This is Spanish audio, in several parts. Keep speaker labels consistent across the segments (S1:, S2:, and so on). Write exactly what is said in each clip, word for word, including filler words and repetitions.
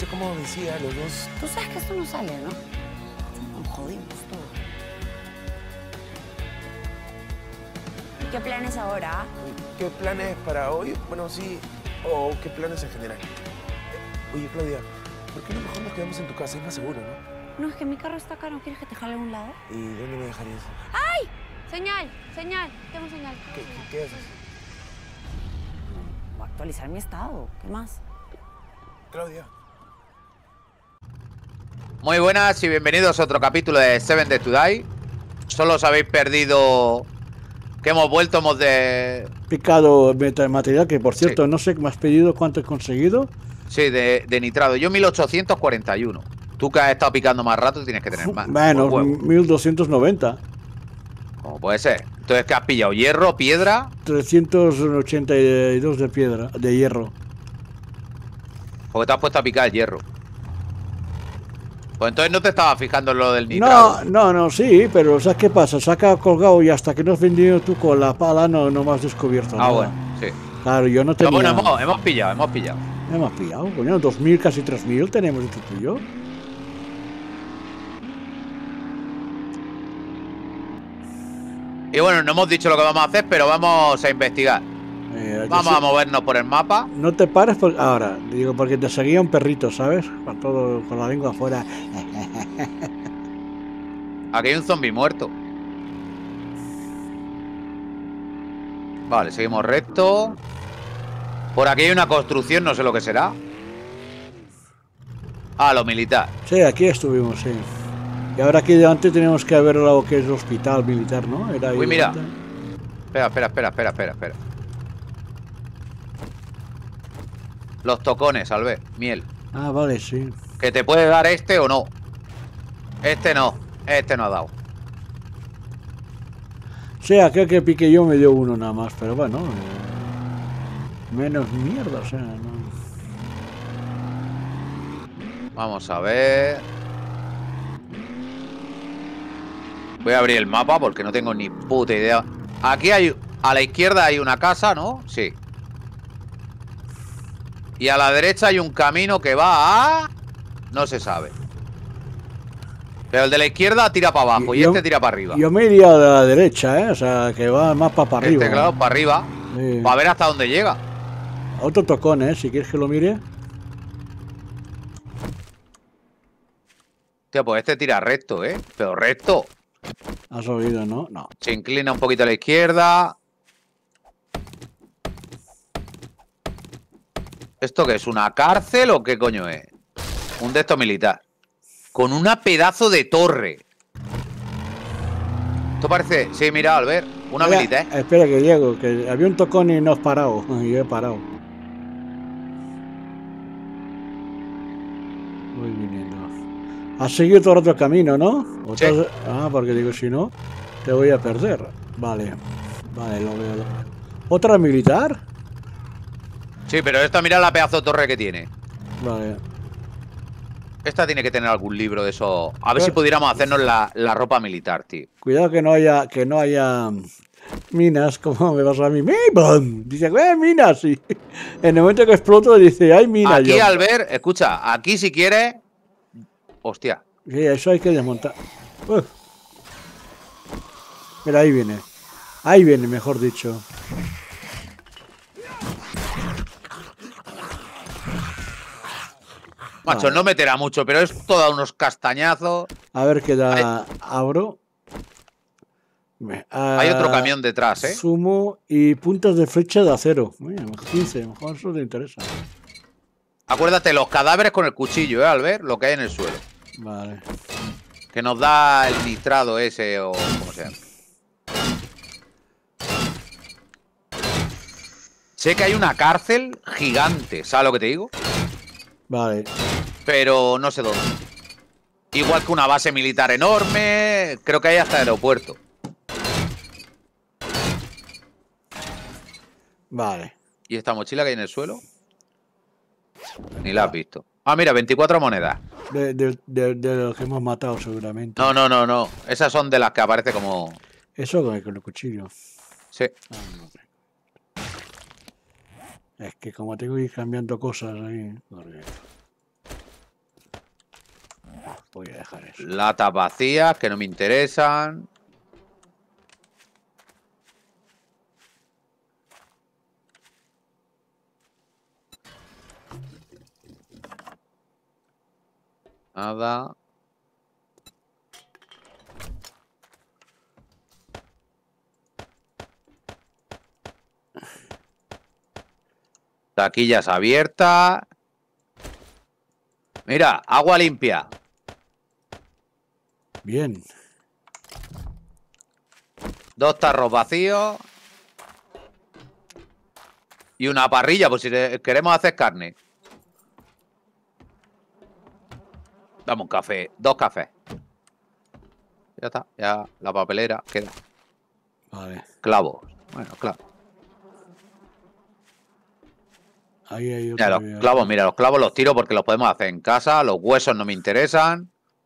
S1: sé cómo decía, los dos.
S2: Tú sabes que esto no sale, ¿no? Nos jodimos todo. ¿Y qué planes ahora?
S1: ¿Qué planes para hoy? Bueno, sí. ¿O qué planes en general? Oye, Claudia, ¿por qué no mejor nos quedamos en tu casa? Es más seguro, ¿no?
S2: No, es que mi carro está acá. ¿No quieres que te jale a un lado?
S1: ¿Y dónde me dejarías?
S2: ¡Ay! Señal, señal. Tengo señal. Tengo
S1: ¿Qué,
S2: señal.
S1: qué, qué haces?
S2: Voy a actualizar mi estado. ¿Qué más?
S1: Claudia.
S3: Muy buenas y bienvenidos a otro capítulo de Seven Days to Die. Solo os habéis perdido que hemos vuelto, hemos de...
S4: Picado metamaterial, que por cierto,
S3: Sí.
S4: no sé qué me has pedido, cuánto he conseguido.
S3: Sí, de, de nitrado. Yo mil ochocientos cuarenta y uno. Tú que has estado picando más rato tienes que tener más.
S4: Bueno,
S3: Por huevo.
S4: mil doscientos noventa.
S3: ¿Cómo puede ser? Entonces, ¿qué has pillado? ¿Hierro? ¿Piedra?
S4: trescientos ochenta y dos de piedra, de hierro.
S3: Porque te has puesto a picar el hierro. Pues entonces no te estabas fijando en lo del nitrado.
S4: No, no, no, sí, pero ¿sabes qué pasa? Se ha quedado colgado y hasta que no has vendido tú con la pala no, no me has descubierto
S3: Ah,
S4: nada.
S3: bueno, sí.
S4: Claro, yo no
S3: Pero
S4: tenía...
S3: bueno, hemos, hemos pillado, hemos pillado.
S4: Hemos pillado, coño, dos mil, casi tres mil tenemos entre tú y yo.
S3: Y bueno, no hemos dicho lo que vamos a hacer, pero vamos a investigar.
S4: Eh,
S3: Vamos
S4: yo
S3: a
S4: sí-
S3: movernos por el mapa.
S4: No te pares por... ahora, digo, porque te seguía un perrito, ¿sabes? Con todo, con la lengua afuera.
S3: Aquí hay un zombie muerto. Vale, seguimos recto. Por aquí hay una construcción, no sé lo que será. Ah, lo militar.
S4: Sí, aquí estuvimos, sí. Y ahora aquí delante tenemos que ver lo que es el hospital militar, ¿no? Era ahí
S3: Uy, mira.
S4: delante.
S3: Espera, espera, espera, espera, espera, espera. Los tocones, Albert. Miel.
S4: Ah, vale, sí.
S3: Que te puede dar este o no. Este no. Este no ha dado.
S4: Sí, aquel que pique yo me dio uno nada más, pero bueno. eh, menos mierda, o sea, no.
S3: Vamos a ver. Voy a abrir el mapa porque no tengo ni puta idea. Aquí hay... A la izquierda hay una casa, ¿no? Sí. Y a la derecha hay un camino que va a... No se sabe. Pero el de la izquierda tira para abajo y,
S4: Yo-
S3: este tira para arriba.
S4: Yo me iría a la derecha, ¿eh? O sea, que va más para arriba.
S3: Este, claro, para arriba.
S4: Sí.
S3: Para ver hasta dónde llega.
S4: Otro tocón, ¿eh? Si quieres que lo mire.
S3: Tío, pues este tira recto, ¿eh? Pero recto.
S4: Has oído, ¿no? No.
S3: Se inclina un poquito a la izquierda. ¿Esto qué es? ¿Una cárcel o qué coño es? Un de estos militar. Con una pedazo de torre. Esto parece... Sí, mira, Albert. Una
S4: Espera,
S3: militar.
S4: Espera que llego, que había un tocón y no has parado. Y he parado. Voy viniendo. Has seguido todo el otro camino, ¿no? ¿O
S3: Sí.
S4: te has- Ah, porque digo, si no, te voy a perder. Vale. Vale, lo veo, lo veo. ¿Otra militar?
S3: Sí, pero esta mira la pedazo de torre que tiene.
S4: Vale.
S3: Esta tiene que tener algún libro de eso. A ver si
S4: Pero-
S3: pudiéramos hacernos la, la ropa militar, tío.
S4: Cuidado que no haya, que no haya minas, como me pasa a mí. ¡Mi! ¡Bum! Dice, ¡eh, minas! Y en el momento que exploto dice, ¡hay minas!
S3: Aquí,
S4: Yo,
S3: Albert, escucha, aquí si quieres... Hostia.
S4: sí, eso hay que desmontar. Uf. Mira, ahí viene. Ahí viene, mejor dicho.
S3: Macho,
S4: Vale.
S3: no meterá mucho, pero es todos unos castañazos.
S4: A ver qué da. Abro. Ve,
S3: Hay otro
S4: ah,
S3: camión detrás, ¿eh?
S4: Sumo y puntas de flecha de acero. Mira, quince, mejor eso te interesa.
S3: Acuérdate, los cadáveres con el cuchillo, ¿eh, Albert? Lo que hay en el suelo.
S4: Vale.
S3: Que nos da el nitrado ese o como sea. Sé que hay una cárcel gigante, ¿sabes lo que te digo?
S4: Vale.
S3: Pero no sé dónde. Igual que una base militar enorme. Creo que hay hasta aeropuerto.
S4: Vale.
S3: ¿Y esta mochila que hay en el suelo? Ni la has visto. Ah, mira, veinticuatro monedas.
S4: De, de, de, de los que hemos matado, seguramente.
S3: No, no, no, no. Esas son de las que aparece como...
S4: Eso con el, con el cuchillo.
S3: Sí.
S4: Ah, no sé. Es que como tengo que ir cambiando cosas ahí. Porque... Voy a dejar eso.
S3: Latas vacías que no me interesan. Nada. Taquillas abiertas. Mira, agua limpia.
S4: Bien.
S3: Dos tarros vacíos. Y una parrilla, por si queremos hacer carne. Dame un café, dos cafés. Ya está, ya la papelera queda.
S4: Vale.
S3: Clavos. Bueno, clavos.
S4: Ahí hay otro.
S3: Mira, los clavos, mira, los clavos los tiro porque los podemos hacer en casa. Los huesos no me interesan.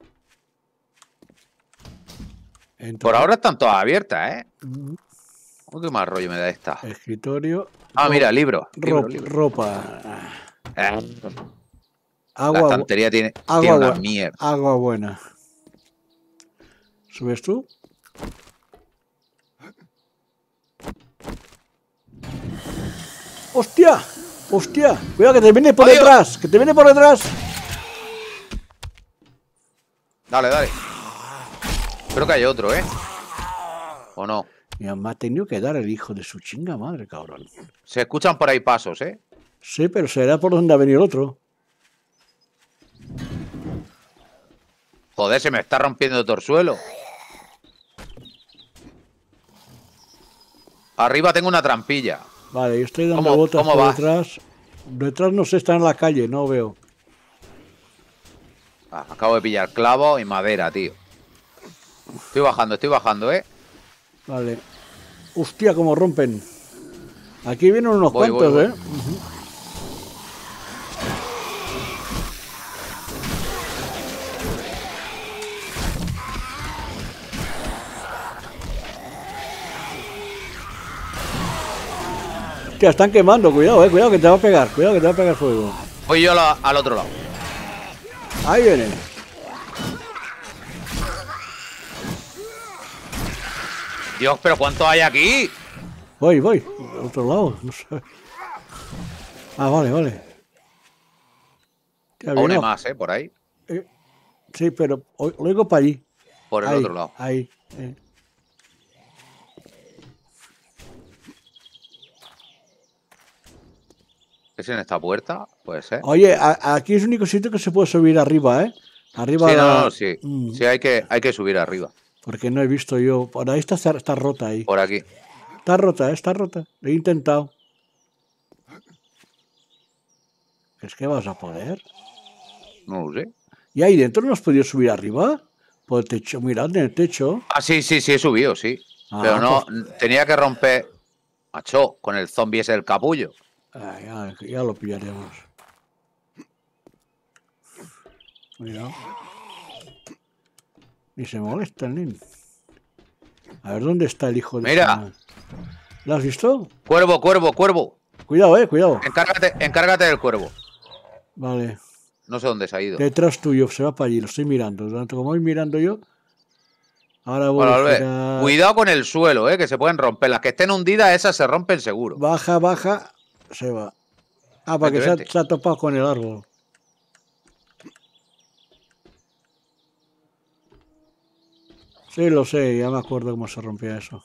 S4: Entonces,
S3: Por ahora están todas abiertas, ¿eh?
S4: mm,
S3: Oh, ¿qué más rollo me da esta?
S4: escritorio.
S3: Ah,
S4: ro-
S3: mira, libro. libro,
S4: ro-
S3: libro.
S4: Ropa.
S3: Eh, la
S4: Agua, bu-
S3: estantería tiene,
S4: agua,
S3: tiene una
S4: bu-
S3: mierda.
S4: agua buena. ¿Subes tú? ¡Hostia! ¡Hostia! Cuidado que te viene por
S3: Adiós.
S4: detrás. Que te viene por detrás.
S3: Dale, dale. Creo que hay otro, ¿eh? ¿O no?
S4: Mi mamá ha tenido que dar el hijo de su chinga madre, cabrón.
S3: Se escuchan por ahí pasos, ¿eh?
S4: Sí, pero será por donde ha venido el otro.
S3: Joder, se me está rompiendo todo el suelo. Arriba tengo una trampilla.
S4: Vale, yo estoy dando
S3: ¿Cómo-
S4: botas
S3: cómo
S4: por
S3: vas?
S4: detrás. Detrás no sé, está en la calle, no veo.
S3: Ah, acabo de pillar clavo y madera, tío. Estoy bajando, estoy bajando, ¿eh?
S4: Vale. Hostia, cómo rompen. Aquí vienen unos
S3: Voy,
S4: cuantos,
S3: voy, voy.
S4: ¿eh? Ujú. Hostia, están quemando, cuidado, eh, cuidado que te va a pegar, cuidado que te va a pegar fuego.
S3: Voy yo a la- al otro lado.
S4: Ahí viene.
S3: Dios, pero ¿cuánto hay aquí?
S4: Voy, voy. Al otro lado, no sé. Ah, vale, vale. Hostia,
S3: Aún hay
S4: viene-
S3: más, ¿eh? Por ahí.
S4: eh, sí, pero o- lo oigo para allí.
S3: Por el
S4: Ahí,
S3: otro lado.
S4: Ahí. eh.
S3: ¿Es en esta puerta? Puede ser.
S4: Oye, a- aquí es el único sitio que se puede subir arriba, ¿eh? Arriba.
S3: Sí, no,
S4: la-
S3: no, sí.
S4: Mm,
S3: Sí, hay que, hay que subir arriba.
S4: Porque no he visto yo. Por ahí está, está rota ahí.
S3: Por aquí.
S4: Está rota, ¿eh? Está rota. Lo he intentado. ¿Es que vas a poder?
S3: No lo sé.
S4: ¿Y ahí dentro no has podido subir arriba? Por el techo, mirad en el techo.
S3: Ah, sí, sí, sí, he subido, sí.
S4: Ah,
S3: Pero no, tenía que romper. Macho, con el zombie ese del capullo.
S4: Ah, ya, ya lo pillaremos. Cuidado. Ni se molesta el nen. A ver dónde está el hijo de.
S3: Mira.
S4: su madre. ¿Lo has visto?
S3: Cuervo, cuervo, cuervo.
S4: Cuidado, eh, cuidado.
S3: Encárgate, encárgate del cuervo.
S4: Vale.
S3: No sé dónde se ha ido.
S4: Detrás tuyo, se va para allí, lo estoy mirando. Tanto como voy mirando yo. Ahora voy
S3: Bueno,
S4: a
S3: Albert,
S4: girar.
S3: cuidado con el suelo, eh, que se pueden romper. Las que estén hundidas, esas se rompen seguro.
S4: Baja, baja, se va. Ah, porque
S3: Vente,
S4: se ha,
S3: vente.
S4: se ha topado con el árbol. Sí, lo sé, ya me acuerdo cómo se rompía eso.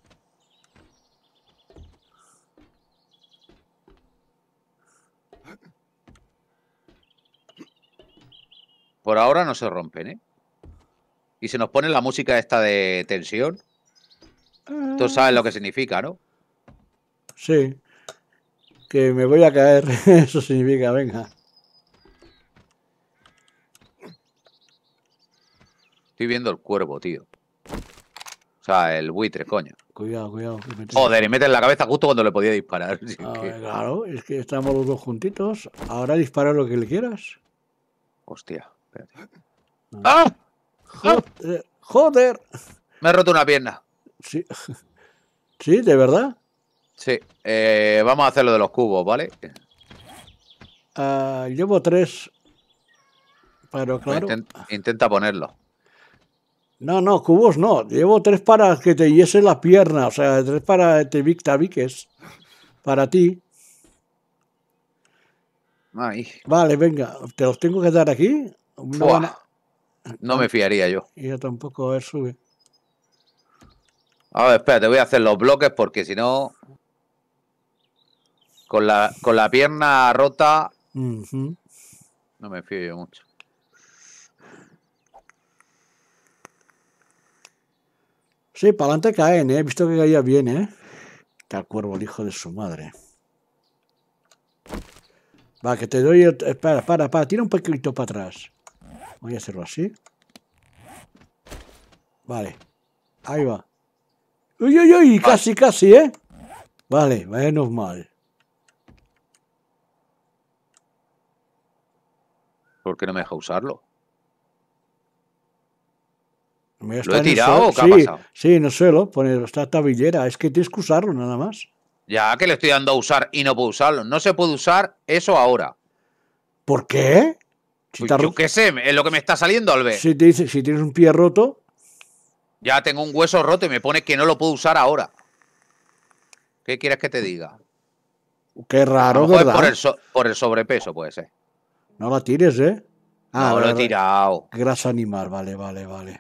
S3: Por ahora no se rompen, ¿eh? Y se nos pone la música esta de tensión. Tú sabes lo que significa, ¿no?
S4: Sí. Que me voy a caer, eso significa, venga.
S3: Estoy viendo el cuervo, tío. O sea, el buitre, coño.
S4: Cuidado, cuidado. que me-
S3: Joder, y metes la cabeza justo cuando le podía disparar. Así
S4: Ah,
S3: que-
S4: claro, es que estamos los dos juntitos. Ahora dispara lo que le quieras.
S3: Hostia, espérate. ¡Ah!
S4: Joder, joder.
S3: Me he roto una pierna.
S4: Sí, sí, de verdad.
S3: Sí, eh, vamos a hacer lo de los cubos, ¿vale?
S4: Ah, llevo tres. Pero claro.
S3: Intent, intenta ponerlo.
S4: No, no, cubos no. Llevo tres para que te hiese la pierna. O sea, tres para te tabiques. Para ti.
S3: Ay.
S4: Vale, venga. ¿Te los tengo que dar aquí? Una
S3: Buah,
S4: buena...
S3: no me fiaría yo.
S4: Y yo tampoco, a ver, sube.
S3: A ver, espérate, voy a hacer los bloques porque si no... Con la, con la pierna rota...
S4: Uh-huh.
S3: No me fío yo mucho.
S4: Sí, para adelante caen, ¿eh? He visto que caía bien, ¿eh? Está el cuervo, el hijo de su madre. Va, que te doy... El... Espera, para, para, tira un poquito para atrás. Voy a hacerlo así. Vale. Ahí va. Uy, uy, uy, casi, casi, ¿eh? Vale, menos mal.
S3: ¿Por qué no me deja usarlo?
S4: ¿Lo
S3: he tirado o qué
S4: sí,
S3: ha pasado?
S4: Sí, no suelo poner esta tabillera. Es que tienes que usarlo nada más.
S3: Ya que le estoy dando a usar y no puedo usarlo. No se puede usar eso ahora.
S4: ¿Por qué?
S3: Si pues yo qué sé, es lo que me está saliendo al ver.
S4: Si te dice, si tienes un pie roto.
S3: Ya tengo un hueso roto y me pone que no lo puedo usar ahora. ¿Qué quieres que te diga?
S4: Qué raro,
S3: a lo mejor
S4: ¿verdad?
S3: Es por, el so, por el sobrepeso, puede ser.
S4: No la tires, ¿eh?
S3: Ah, no, lo he tirado.
S4: Grasa animal, vale, vale, vale.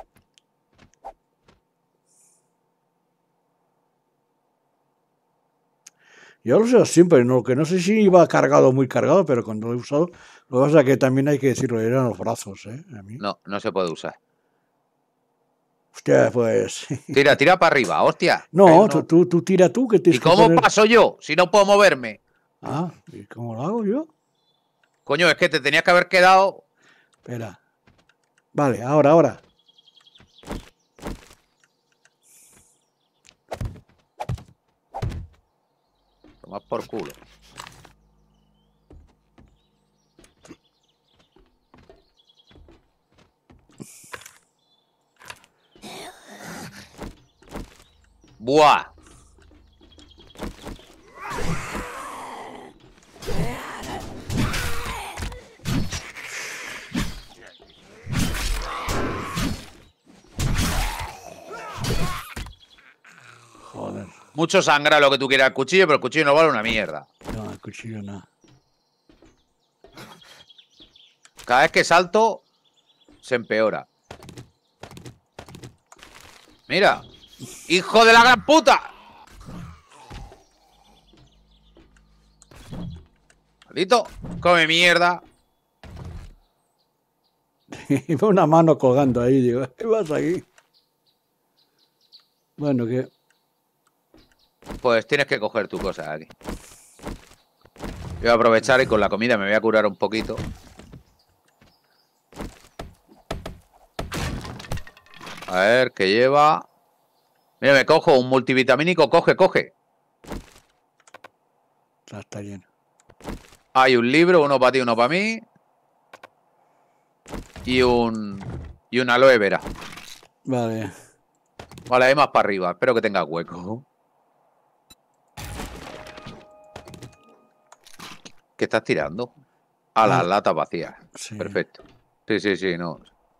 S4: Yo lo sé siempre, no, que no sé si iba cargado muy cargado, pero cuando lo he usado, lo que pasa es que también hay que decirlo, eran los brazos, ¿eh? A mí.
S3: No, no se puede usar.
S4: Hostia, pues...
S3: Tira, tira para arriba, hostia.
S4: No, tú, tú, tú tira tú, que tienes
S3: ¿Y cómo
S4: poner...
S3: paso yo si no puedo moverme?
S4: Ah, ¿y cómo lo hago yo?
S3: Coño, es que te tenías que haber quedado...
S4: Espera. Vale, ahora, ahora.
S3: Tomás por culo. Buah.
S4: Joder.
S3: Mucho sangra lo que tú quieras el cuchillo, pero el cuchillo no vale una mierda.
S4: No, el cuchillo no.
S3: Cada vez que salto, se empeora. Mira. ¡Hijo de la gran puta! Maldito. Come mierda.
S4: Iba una mano colgando ahí, digo, ¿qué vas aquí? Bueno, que...
S3: Pues tienes que coger tu cosa aquí. Voy a aprovechar y con la comida me voy a curar un poquito. A ver, ¿qué lleva? Mira, me cojo un multivitamínico. Coge, coge.
S4: Ya está lleno.
S3: Hay un libro, uno para ti, uno para mí. Y un... Y un aloe vera.
S4: Vale.
S3: Vale, hay más para arriba. Espero que tenga hueco. ¿Qué estás tirando? A las
S4: Ah,
S3: latas vacías.
S4: sí.
S3: Perfecto. Sí, sí, sí, no.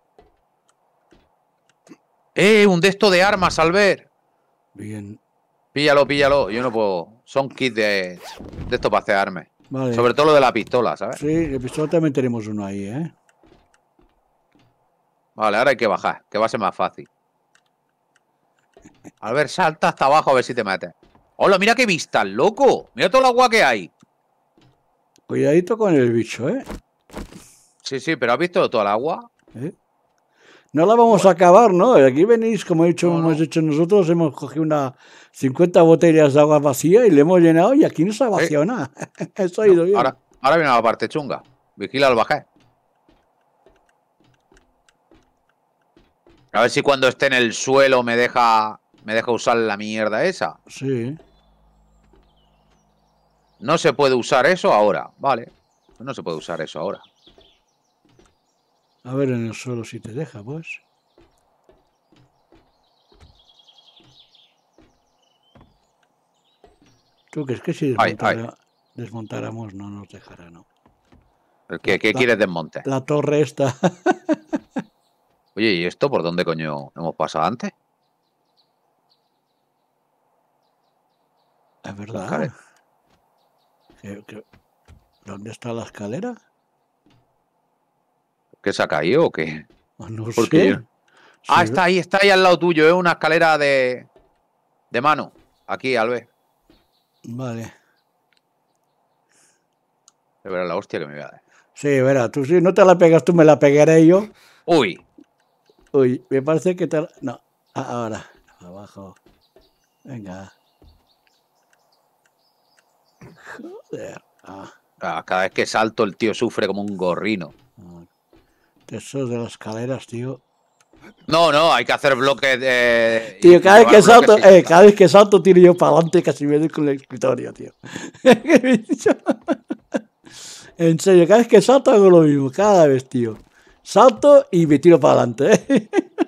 S3: ¡Eh! Un de estos de armas, al ver.
S4: Bien.
S3: Píllalo, píllalo. Yo no puedo. Son kits de, de estos para hacer armas.
S4: Vale.
S3: Sobre todo lo de la pistola, ¿sabes?
S4: Sí, el pistola también tenemos uno ahí, ¿eh?
S3: Vale, ahora hay que bajar, que va a ser más fácil. A ver, salta hasta abajo a ver si te metes. ¡Hola, mira qué vista, loco! Mira todo el agua que hay.
S4: Cuidadito con el bicho, ¿eh?
S3: Sí, sí, pero ¿has visto toda el agua?
S4: ¿Eh? No la vamos a acabar, ¿no? Aquí venís, como he dicho,
S3: No, no.
S4: hemos hecho nosotros, hemos cogido unas cincuenta botellas de agua vacía y le hemos llenado y aquí no se ha vaciado nada. Eso ha ido bien.
S3: Ahora, ahora viene la parte chunga. Vigila al bajar. A ver si cuando esté en el suelo me deja, me deja usar la mierda esa.
S4: Sí.
S3: No se puede usar eso ahora. Vale. No se puede usar eso ahora.
S4: A ver en el suelo si te deja, pues. ¿Tú crees que si
S3: Ay,
S4: desmontara, desmontáramos no nos dejará, no?
S3: ¿El que, ¿Qué
S4: La-
S3: quieres desmonte?
S4: La torre esta.
S3: Oye, ¿y esto por dónde coño hemos pasado antes?
S4: Es
S3: La
S4: verdad.
S3: escalera.
S4: ¿Qué- qué- ¿Dónde está la escalera?
S3: ¿Qué se ha caído o qué?
S4: Ah, no
S3: Porque
S4: sé.
S3: yo- Ah,
S4: Sí,
S3: está ahí, está ahí al lado tuyo, es una escalera de, de mano. Aquí, Albert.
S4: Vale.
S3: De verdad, la hostia que me voy a dar.
S4: Sí, verá, tú si no te la pegas tú, me la pegaré yo.
S3: Uy,
S4: Uy, me parece que te la... No, ah, ahora, abajo. Venga. Joder. Ah,
S3: ah, cada vez que salto el tío sufre como un gorrino.
S4: ah. Eso de las escaleras, tío.
S3: No, no, hay que hacer bloques de...
S4: Tío,
S3: y
S4: cada vez
S3: llevar
S4: que salto,
S3: bloques y-
S4: eh, cada vez que salto tiro yo para adelante y casi me doy con el escritorio, tío. En serio, cada vez que salto hago lo mismo, cada vez, tío. Salto y me tiro para adelante, ¿eh?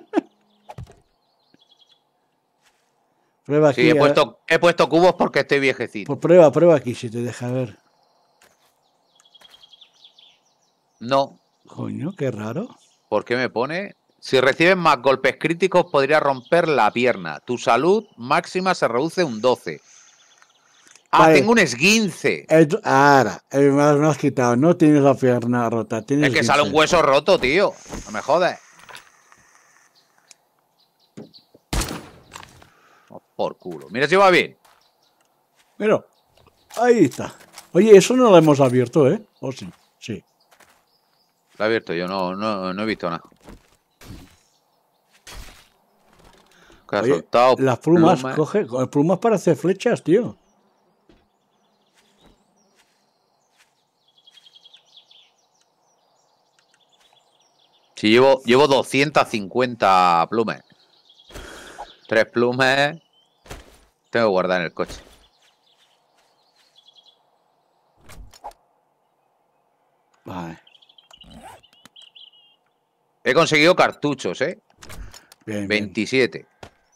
S4: Prueba aquí.
S3: Sí, he
S4: a ver.
S3: puesto, he puesto cubos porque estoy viejecito.
S4: Pues prueba, prueba aquí, si te deja ver.
S3: No,
S4: Coño, qué raro.
S3: ¿por qué me pone? Si recibes más golpes críticos podría romper la pierna. Tu salud máxima se reduce un doce. Ah,
S4: Vale.
S3: tengo un esguince.
S4: Esto- ahora, eh, me has, me has quitado, no tienes la pierna rota, tienes
S3: Es que sale un
S4: quince.
S3: hueso roto, tío. No me jodes. Oh, por culo. Mira si va bien.
S4: Mira, ahí está. Oye, eso no lo hemos abierto, ¿eh? ¿O sí? Sí.
S3: Lo he abierto yo, no, no, no he visto nada. Que ha
S4: Oye,
S3: soltado
S4: las plumas,
S3: plumas.
S4: coge, coge plumas para hacer flechas, tío.
S3: Sí, llevo, llevo doscientas cincuenta plumas. Tres plumas. Tengo que guardar en el coche.
S4: Vale,
S3: He conseguido cartuchos, ¿eh?
S4: bien, bien.
S3: veintisiete.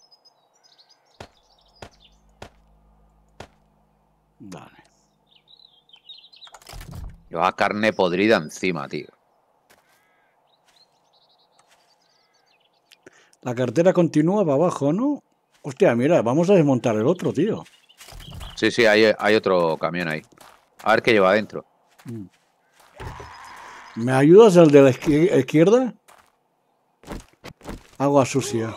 S4: Vale.
S3: Lleva carne podrida encima, tío.
S4: La cartera continúa para abajo, ¿no? Hostia, mira, vamos a desmontar el otro, tío.
S3: Sí, sí, hay, hay otro camión ahí. A ver qué lleva adentro.
S4: ¿Me ayudas el de la izquier- izquierda? Agua sucia.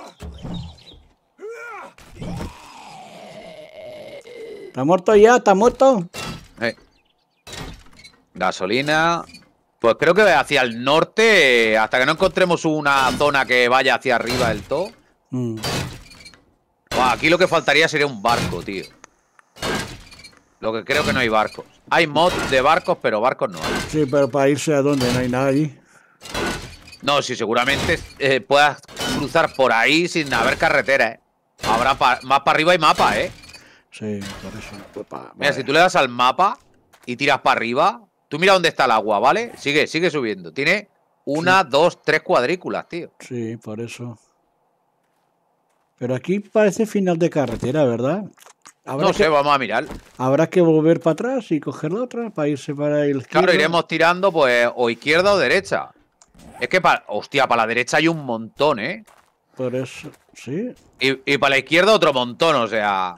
S4: ¿Está muerto ya? ¿Está muerto?
S3: Eh. Gasolina. Pues creo que hacia el norte, hasta que no encontremos una zona que vaya hacia arriba del todo.
S4: Mm.
S3: Buah, aquí lo que faltaría sería un barco, tío. Lo que creo que no hay barcos. Hay mods de barcos, pero barcos no hay.
S4: Sí, pero para irse a donde no hay nada allí.
S3: No, sí, seguramente eh, puedas cruzar por ahí sin haber carretera, ¿eh? Habrá pa- más para arriba y mapa, ¿eh?
S4: Sí, por eso. Pues pa-
S3: Mira,
S4: vale.
S3: si tú le das al mapa y tiras para arriba, tú mira dónde está el agua, ¿vale? Sigue, sigue subiendo. Tiene una, dos, tres cuadrículas, tío.
S4: Sí, por eso. Pero aquí parece final de carretera, ¿verdad? Habrá,
S3: No
S4: que,
S3: sé, vamos a mirar.
S4: habrá que volver para atrás y coger la otra para irse para el izquierdo.
S3: Claro, iremos tirando, pues, o izquierda o derecha. Es que, para, hostia, para la derecha hay un montón, ¿eh?
S4: Por eso, sí.
S3: Y, y para la izquierda otro montón, o sea...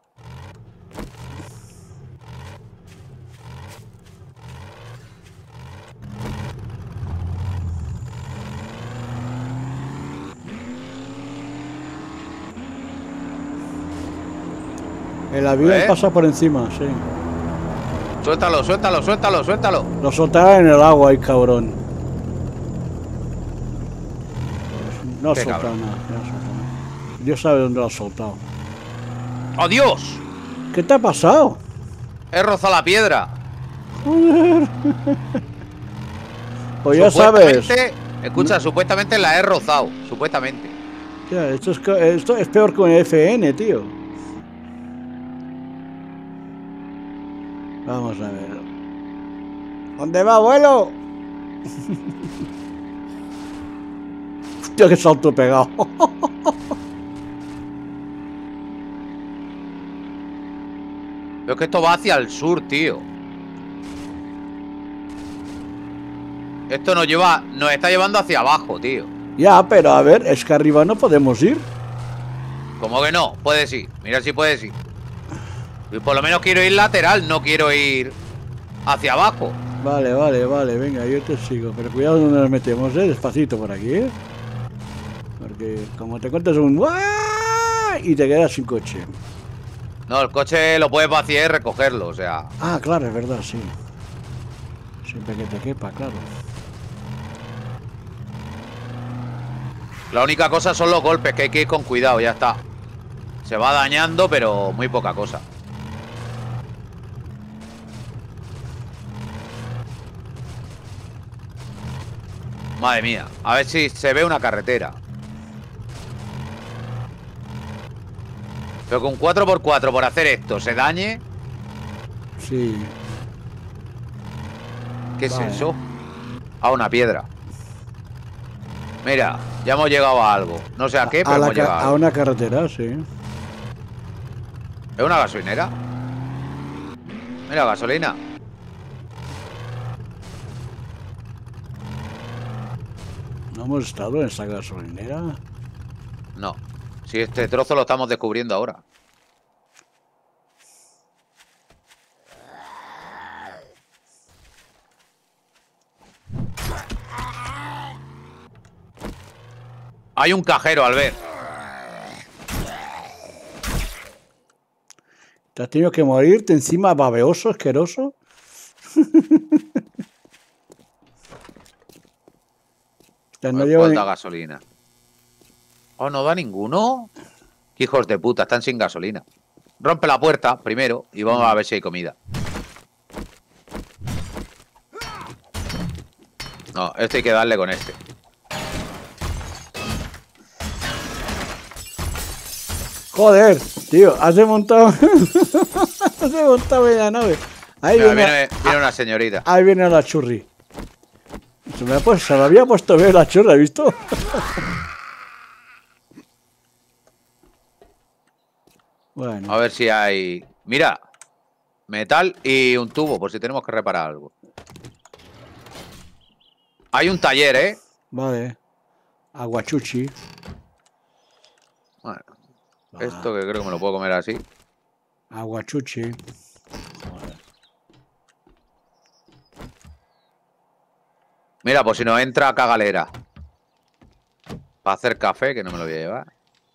S4: El avión
S3: ¿Eh?
S4: pasa por encima, sí.
S3: Suéltalo, suéltalo, suéltalo, suéltalo.
S4: Lo soltará en el agua, ahí, cabrón. No ha
S3: Qué
S4: soltado
S3: cabrón.
S4: nada, no ha soltado nada. Dios sabe dónde lo ha soltado.
S3: ¡Adiós!
S4: ¿Qué te ha pasado?
S3: He rozado la piedra.
S4: Pues ya sabes.
S3: Supuestamente- Escucha, supuestamente la he rozado. Supuestamente.
S4: Ya, esto, es, co- esto es peor que un F N, tío. Vamos a ver. ¿Dónde va, abuelo? Hostia, qué salto he pegado.
S3: Pero es que esto va hacia el sur, tío. Esto nos lleva, nos está llevando hacia abajo, tío.
S4: Ya, pero a ver, es que arriba no podemos ir.
S3: ¿Cómo que no? Puedes ir. Mira si puedes ir. Y por lo menos quiero ir lateral, no quiero ir hacia abajo.
S4: Vale, vale, vale, venga, yo te sigo. Pero cuidado donde nos metemos, eh, despacito por aquí, eh. Porque como te cortas un ¡guau! Y te quedas sin coche.
S3: No, el coche lo puedes vaciar y recogerlo, o sea.
S4: Ah, claro, es verdad, sí. Siempre que te quepa, claro.
S3: La única cosa son los golpes, que hay que ir con cuidado, ya está. Se va dañando, pero muy poca cosa. Madre mía, a ver si se ve una carretera. Pero con cuatro por cuatro por hacer esto se dañe.
S4: Sí.
S3: ¿Qué
S4: Vale.
S3: es eso? A una piedra. Mira, ya hemos llegado a algo. No sé a qué, pero
S4: A, la
S3: hemos
S4: ca-
S3: llegado a
S4: a
S3: algo.
S4: una carretera, sí.
S3: ¿Es una gasolinera? Mira, gasolina.
S4: ¿No hemos estado en esa gasolinera?
S3: No. Si este trozo lo estamos descubriendo ahora. Hay un cajero, Albert.
S4: ¿Te has tenido que morirte encima babeoso, asqueroso? Ya no
S3: Pues
S4: llevo
S3: ¿cuánta
S4: ni-
S3: gasolina? Oh, no da ninguno. Qué hijos de puta, están sin gasolina. Rompe la puerta primero y vamos a ver si hay comida. No, este hay que darle con este.
S4: Joder, tío, has desmontado. Has desmontado la nave. Ahí
S3: Mira,
S4: viene,
S3: viene, viene una señorita.
S4: ahí viene la churri. Se me, ha puesto, se me había puesto bien la churra, ¿has visto? Bueno,
S3: A ver si hay... Mira, metal y un tubo, por si tenemos que reparar algo. Hay un taller, ¿eh?
S4: vale. Aguachuchi.
S3: Bueno, esto que creo que me lo puedo comer así.
S4: Aguachuchi.
S3: Mira, pues si nos entra cagalera. Para hacer café, que no me lo voy a llevar.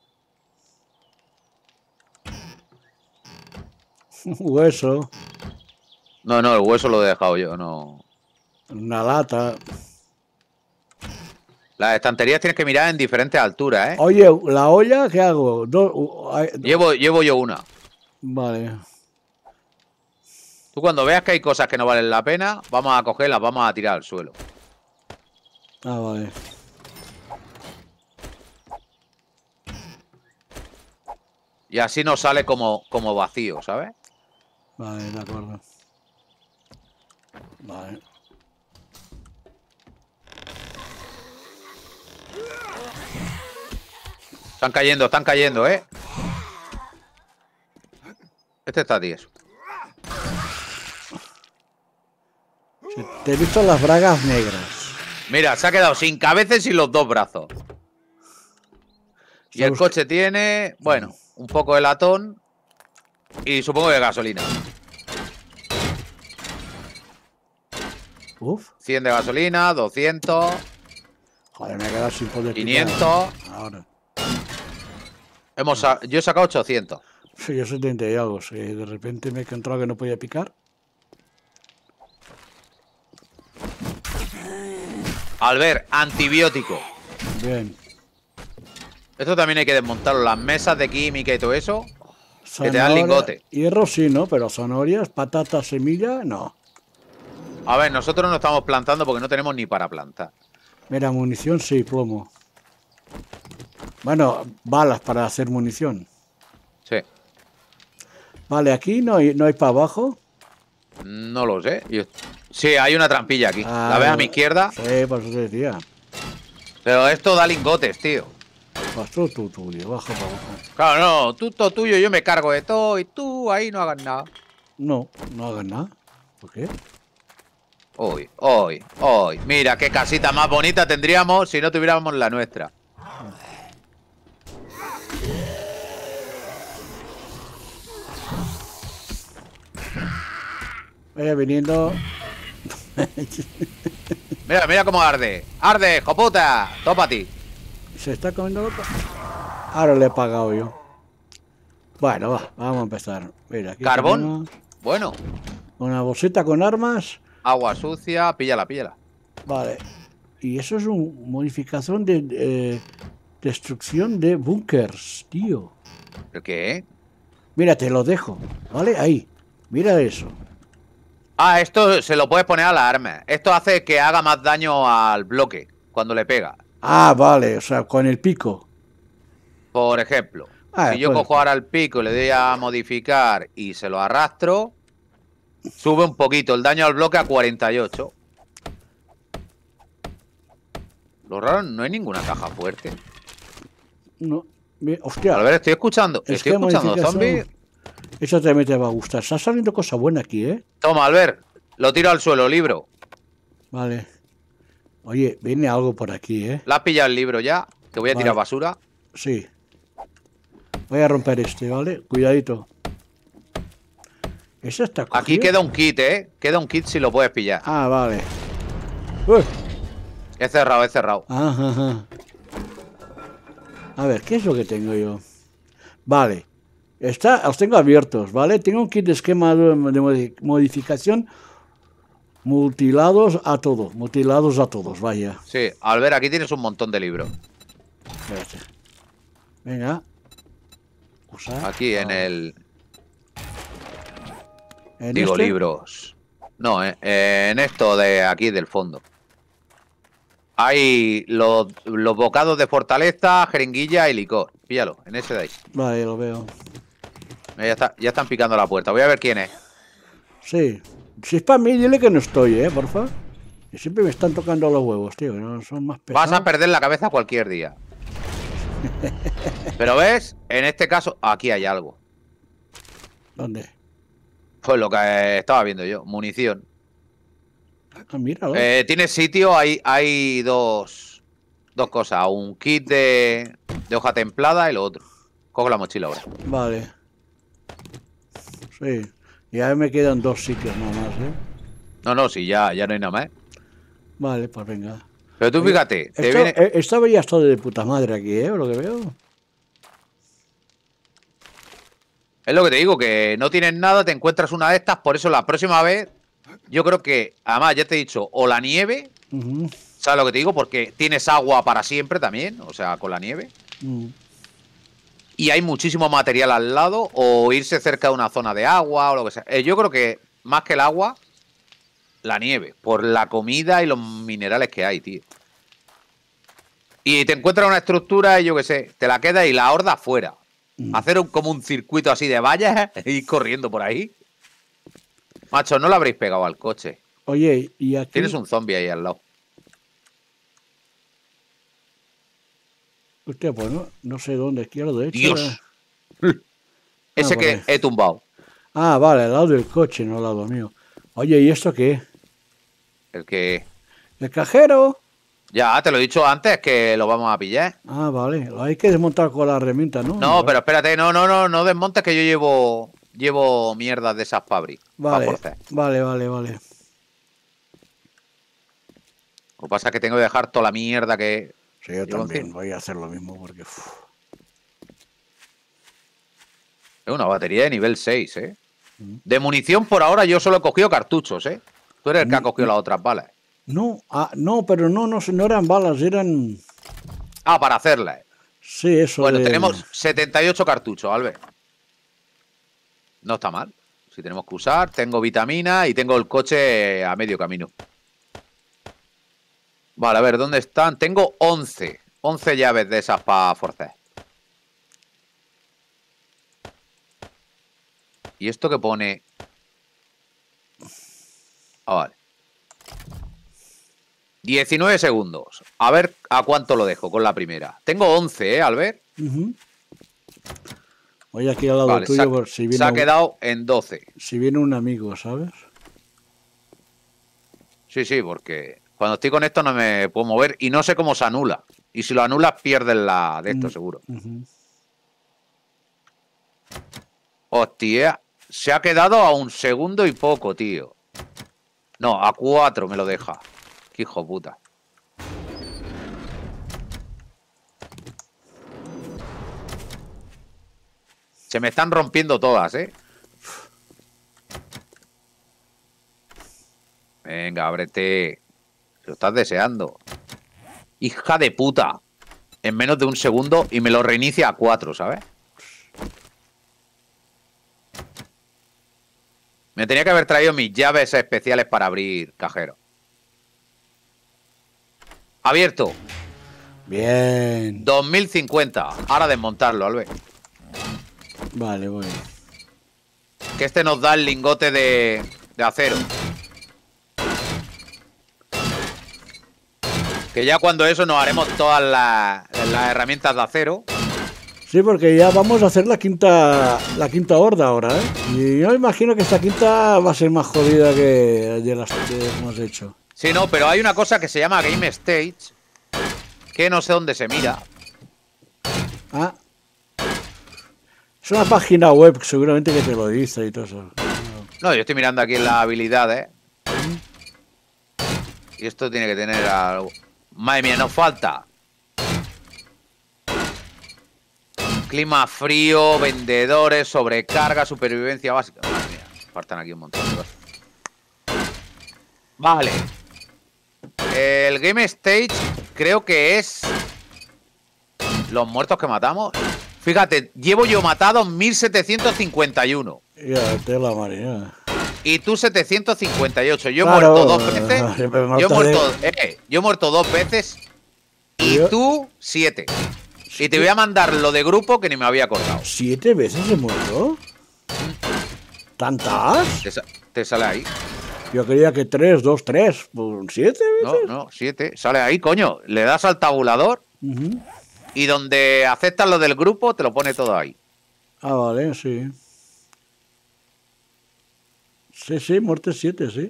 S4: Hueso.
S3: No, no, el hueso lo he dejado yo, no.
S4: Una lata.
S3: Las estanterías tienes que mirar en diferentes alturas, ¿eh?
S4: Oye, ¿la olla qué hago? Do- u- ay-
S3: Llevo, llevo yo una.
S4: Vale.
S3: Tú cuando veas que hay cosas que no valen la pena, vamos a cogerlas, vamos a tirar al suelo.
S4: Ah, vale.
S3: Y así nos sale como, como vacío, ¿sabes?
S4: Vale, de acuerdo. Vale.
S3: Están cayendo, están cayendo, ¿eh? Este está tieso.
S4: Se- Te he visto las bragas negras.
S3: Mira, se ha quedado sin cabeza y sin los dos brazos. Y
S4: Se
S3: el
S4: busca-
S3: coche tiene, bueno, un poco de latón y supongo que gasolina.
S4: Uf.
S3: cien de gasolina, doscientos,
S4: Joder, me he quedado sin poder picar.
S3: quinientos.
S4: Ahora.
S3: Hemos sa- yo he sacado ochocientos.
S4: Sí, yo setenta y algo. Sí, de repente me he encontrado que no podía picar.
S3: Albert, antibiótico.
S4: Bien.
S3: Esto también hay que desmontarlo. Las mesas de química y todo eso. Que te dan
S4: Zanahoria-
S3: lingote.
S4: Hierro sí, ¿no? Pero zanahorias, patatas, semilla, no.
S3: A ver, nosotros no estamos plantando porque no tenemos ni para plantar.
S4: Mira, munición sí, plomo. Bueno, balas para hacer munición.
S3: Sí.
S4: Vale, aquí no hay, no hay para abajo.
S3: No lo sé. Yo- Sí, hay una trampilla aquí.
S4: Ah,
S3: ¿La ves a mi izquierda?
S4: Sí, por eso te decía.
S3: Pero esto da lingotes, tío.
S4: Vas tú, tú, tú, y baja para abajo.
S3: Claro, no. Tú, todo tuyo, yo me cargo de todo y tú ahí no hagas nada.
S4: No, no hagas nada. ¿Por qué?
S3: Hoy, hoy, hoy. Mira qué casita más bonita tendríamos si no tuviéramos la nuestra.
S4: Vaya viniendo.
S3: Mira, mira cómo arde. Arde, joputa. Todo para ti.
S4: Se está comiendo loco. Ahora le he pagado yo. Bueno, va, vamos a empezar. Mira, aquí
S3: Carbón.
S4: tenemos
S3: Bueno.
S4: una bolsita con armas.
S3: Agua sucia. Píllala, píllala.
S4: Vale. Y eso es una modificación de eh, destrucción de búnkers, tío.
S3: ¿El qué?
S4: Mira, te lo dejo. ¿Vale? Ahí. Mira eso.
S3: Ah, esto se lo puedes poner a la arma. Esto hace que haga más daño al bloque cuando le pega.
S4: Ah, vale. O sea, con el pico.
S3: Por ejemplo,
S4: Ah,
S3: si yo
S4: pues-
S3: cojo ahora el pico y le doy a modificar y se lo arrastro, sube un poquito el daño al bloque a cuarenta y ocho. Lo raro, no hay ninguna caja fuerte.
S4: No. mi- Hostia.
S3: A ver, estoy escuchando.
S4: Es
S3: Estoy
S4: que
S3: escuchando
S4: modificación-
S3: zombies.
S4: Eso también te va a gustar. Está saliendo cosa buena aquí, ¿eh?
S3: Toma, Albert. Lo tiro al suelo, libro.
S4: Vale. Oye, viene algo por aquí, ¿eh?
S3: ¿La has pillado el libro ya? Que voy a tirar
S4: Vale.
S3: basura.
S4: Sí. Voy a romper este, ¿vale? Cuidadito. ¿Eso está cogido?
S3: Aquí queda un kit, ¿eh? Queda un kit si lo puedes pillar.
S4: Ah, vale. Uy.
S3: He cerrado, he cerrado.
S4: Ajá, ajá. A ver, ¿qué es lo que tengo yo? Vale. Está, los tengo abiertos, ¿vale? Tengo un kit de esquema de, de modi- modificación mutilados a todos. Mutilados a todos, vaya.
S3: Sí, Albert, aquí tienes un montón de libros.
S4: Espérate. Venga. Usar.
S3: Aquí en el...
S4: ¿En
S3: Digo,
S4: este?
S3: libros. No, eh, eh, en esto de aquí del fondo. Hay los, los bocados de fortaleza, jeringuilla y licor. Píllalo, en ese de ahí.
S4: Vale, lo veo.
S3: Eh, Ya, está, ya están picando la puerta. Voy a ver quién es.
S4: Sí. Si es para mí, dile que no estoy, ¿eh? Porfa. Que siempre me están tocando los huevos, tío. No son más pesados.
S3: Vas a perder la cabeza cualquier día. Pero ves, en este caso, aquí hay algo.
S4: ¿Dónde?
S3: Pues lo que eh, estaba viendo yo. Munición.
S4: Ah, míralo.
S3: Eh, ¿Tienes sitio? Hay, hay dos, dos cosas. Un kit de, de hoja templada y lo otro. Coge la mochila ahora.
S4: Vale. Sí. Ya me quedan dos sitios nada más, ¿eh?
S3: No, no, sí, ya, ya no hay nada más.
S4: Vale, pues venga.
S3: Pero tú fíjate, te
S4: Esto,
S3: viene...
S4: eh, Estaba ya todo de puta madre aquí, ¿eh? Lo que veo.
S3: Es lo que te digo, que no tienes nada, te encuentras una de estas, por eso la próxima vez, yo creo que, además, ya te he dicho, o la nieve,
S4: Ujú.
S3: ¿sabes lo que te digo? Porque tienes agua para siempre también, o sea, con la nieve.
S4: Mm.
S3: Y hay muchísimo material al lado, o irse cerca de una zona de agua, o lo que sea. Eh, yo creo que, más que el agua, la nieve, por la comida y los minerales que hay, tío. Y te encuentras una estructura y yo qué sé, te la quedas y la horda afuera.
S4: Mm.
S3: Hacer un, como un circuito así de vallas e ir corriendo por ahí. Macho, no lo habréis pegado al coche.
S4: Oye, y aquí...
S3: Tienes un zombie ahí al lado.
S4: Hostia, pues no, no sé dónde, izquierda, derecha.
S3: Dios. Ese
S4: Ah,
S3: que
S4: vale.
S3: he tumbado.
S4: Ah, vale, al lado del coche, no al lado mío. Oye, ¿y esto qué?
S3: El que...
S4: ¿El cajero?
S3: Ya, te lo he dicho antes que lo vamos a pillar.
S4: Ah, vale. Lo hay que desmontar con la herramienta, ¿no?
S3: No, pero espérate, no, no, no, no desmontes que yo llevo... Llevo mierdas de esas para abrir.
S4: Vale,
S3: pa' forzar.
S4: vale, vale, vale.
S3: Lo que pasa es que tengo que dejar toda la mierda que...
S4: Sí, yo
S3: Llevo
S4: también
S3: encima.
S4: voy a hacer lo mismo porque... uf.
S3: Es una batería de nivel seis, ¿eh?
S4: Mm.
S3: De munición por ahora yo solo he cogido cartuchos, ¿eh? Tú eres el que ha
S4: Mm,
S3: cogido las otras balas.
S4: No, ah, no, pero no, no, no eran balas, eran...
S3: Ah, para hacerlas.
S4: Sí, eso
S3: Bueno,
S4: de-
S3: tenemos setenta y ocho cartuchos, Albert. No está mal. Si tenemos que usar, tengo vitamina y tengo el coche a medio camino. Vale, a ver, ¿dónde están? Tengo once. once llaves de esas para forzar. ¿Y esto que pone? Ah, vale. diecinueve segundos. A ver a cuánto lo dejo con la primera. Tengo once, ¿eh, Albert?
S4: Ujú. Voy aquí al lado
S3: Vale,
S4: tuyo
S3: se ha,
S4: por si
S3: se
S4: viene,
S3: ha
S4: un-
S3: quedado en doce.
S4: si viene un amigo, ¿sabes?
S3: Sí, sí, porque cuando estoy con esto no me puedo mover y no sé cómo se anula. Y si lo anulas pierdes la de esto,
S4: Mm,
S3: seguro.
S4: ujú.
S3: Hostia, se ha quedado a un segundo y poco, tío. No, a cuatro me lo deja. Qué hijo puta. Se me están rompiendo todas, ¿eh? Venga, ábrete. Lo estás deseando. Hija de puta. En menos de un segundo y me lo reinicia a cuatro, ¿sabes? Me tenía que haber traído mis llaves especiales para abrir cajero. Abierto.
S4: Bien.
S3: dos mil cincuenta. Ahora desmontarlo, Albert.
S4: Vale, voy.
S3: Que este nos da el lingote de, de acero. Que ya cuando eso nos haremos todas las, las herramientas de acero.
S4: Sí, porque ya vamos a hacer la quinta la quinta horda ahora, ¿eh? Y yo imagino que esta quinta va a ser más jodida que de las que hemos hecho.
S3: Sí, no, pero hay una cosa que se llama Game Stage. Que no sé dónde se mira.
S4: Ah. Es una página web seguramente que te lo dice y todo eso.
S3: No, yo estoy mirando aquí en las habilidades. Y esto tiene que tener algo. Madre mía, nos falta. Clima frío, vendedores, sobrecarga, supervivencia básica. Madre mía, faltan aquí un montón de cosas. Vale. El Game Stage creo que es los muertos que matamos. Fíjate, llevo yo matado mil setecientos cincuenta y uno.
S4: Ya, tela marina.
S3: Y tú setecientos cincuenta y ocho. Yo he
S4: Claro,
S3: muerto dos veces.
S4: siempre me
S3: Yo he
S4: mataré.
S3: muerto, eh, yo he muerto dos veces. Y
S4: Yo-
S3: tú, siete. Y te voy a mandar lo de grupo que ni me había acordado.
S4: ¿Siete veces he muerto? ¿Tantas?
S3: Te, sa- te sale ahí.
S4: Yo creía que tres, dos, tres. Pues, ¿siete
S3: No,
S4: veces?
S3: no, siete. Sale ahí, coño. Le das al tabulador
S4: Ujú.
S3: y donde aceptas lo del grupo te lo pone todo ahí.
S4: Ah, vale, sí. Sí, sí, muerte siete, sí.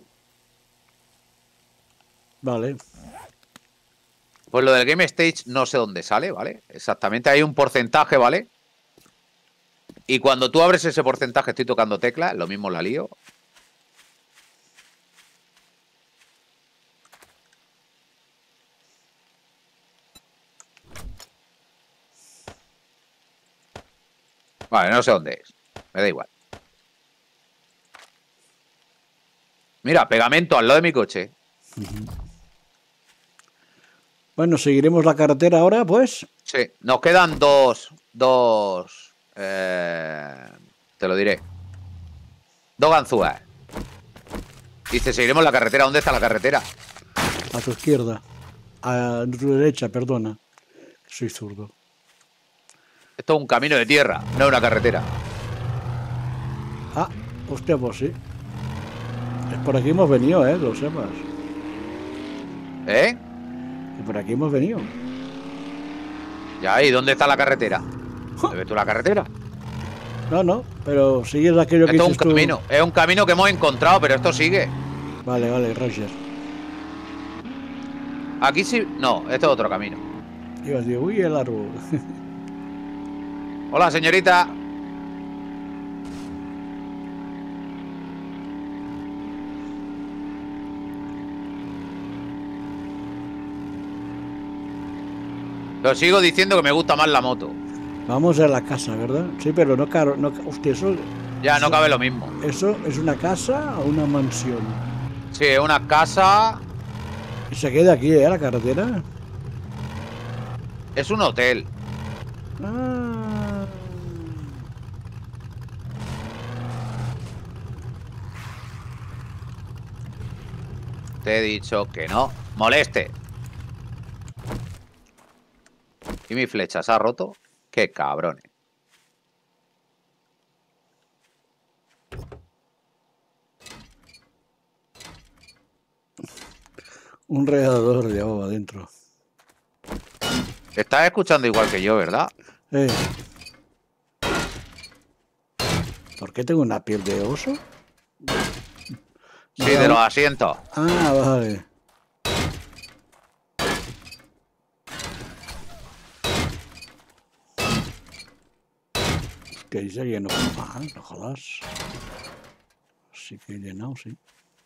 S4: Vale.
S3: Pues lo del Game Stage no sé dónde sale, ¿vale? Exactamente, hay un porcentaje, ¿vale? Y cuando tú abres ese porcentaje, estoy tocando teclas, lo mismo la lío. Vale, no sé dónde es. Me da igual. Mira, pegamento al lado de mi coche.
S4: Bueno, seguiremos la carretera ahora, pues.
S3: Sí, nos quedan dos, dos, eh, te lo diré, dos ganzúas. Dice, seguiremos la carretera. ¿Dónde está la carretera?
S4: A tu izquierda. A tu derecha, perdona. Soy zurdo.
S3: Esto es un camino de tierra, no una carretera.
S4: Ah, hostia, pues sí. Es por aquí hemos venido, eh, lo sepas.
S3: ¿Eh?
S4: Que por aquí hemos venido.
S3: Ya, ¿y dónde está la carretera? ¿Dónde ves tú la carretera?
S4: No, no, pero sigues aquello que
S3: Esto es un
S4: dices tú.
S3: camino, es un camino que hemos encontrado, pero esto sigue.
S4: Vale, vale, Roger.
S3: Aquí sí, no, esto es otro camino.
S4: Iba a decir, uy, el árbol.
S3: Hola, señorita. Lo sigo diciendo que me gusta más la moto.
S4: Vamos a la casa, ¿verdad? Sí, pero no caro. No, hostia, eso,
S3: Ya, no cabe lo mismo.
S4: ¿eso es una casa o una mansión?
S3: Sí, es una casa,
S4: Y se queda aquí, ¿eh? La carretera.
S3: es un hotel.
S4: Ah.
S3: Te he dicho que no moleste. ¿Y mi flecha se ha roto? ¡Qué cabrones!
S4: Un radiador llevaba adentro.
S3: Estás escuchando igual que yo, ¿verdad?
S4: Eh. ¿Por qué tengo una piel de oso?
S3: Sí, de los asientos.
S4: Ah, vale. Que dice que no. Ah, no jodas. Sí que he llenado, sí.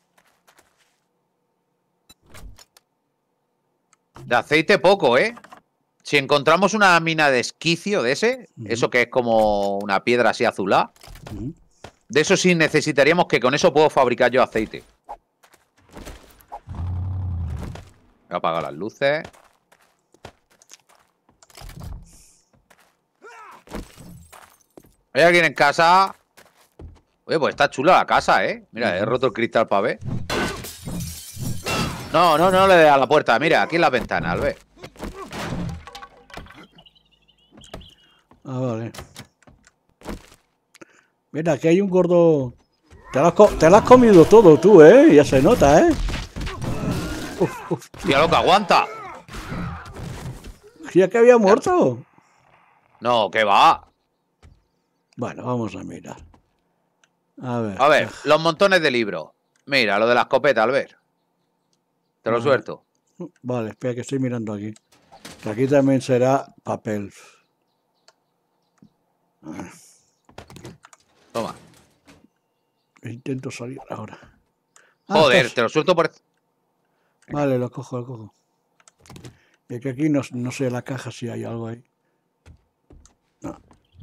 S3: De aceite poco, ¿eh? Si encontramos una mina de esquicio de ese, uh-huh. eso que es como una piedra así azulada, uh-huh. de eso sí necesitaríamos, que con eso puedo fabricar yo aceite. Voy a apagar las luces. ¿Hay alguien en casa? Oye, pues está chula la casa, ¿eh? Mira, uh-huh. he roto el cristal para ver. No, no, no le dé a la puerta. Mira, aquí en la ventana, al ver.
S4: Ah, vale. Mira, aquí hay un gordo. Te lo has, co te lo has comido todo tú, ¿eh? Ya se nota, ¿eh?
S3: Uf, uf. Tía, lo que aguanta.
S4: ¿Ya que había muerto?
S3: No, que va.
S4: Bueno, vamos a mirar. A ver.
S3: A ver, los montones de libros. Mira, lo de la escopeta, al ver. Te lo
S4: vale.
S3: suelto.
S4: Vale, espera que estoy mirando aquí. Que aquí también será papel.
S3: Toma.
S4: Intento salir ahora.
S3: Joder,
S4: ah,
S3: te lo suelto por...
S4: Vale, lo cojo, lo cojo. Y que aquí no, no sé la caja si hay algo ahí. No.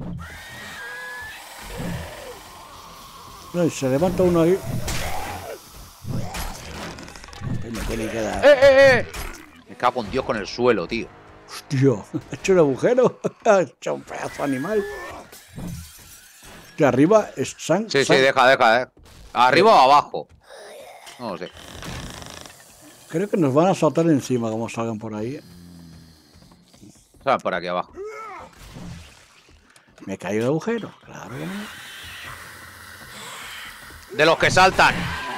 S4: No, se levanta uno ahí. Me tiene que dar.
S3: ¡Eh, eh, eh! Me cago en Dios con el suelo, tío.
S4: Hostia, ha hecho un agujero. Ha hecho un pedazo de animal. De arriba es sang.
S3: Sí,
S4: sang.
S3: sí, deja, deja, eh. ¿Arriba o abajo? No lo sé.
S4: Creo que nos van a saltar encima como salgan por ahí.
S3: Salgan por aquí abajo.
S4: Me cae el agujero, claro.
S3: De los que saltan.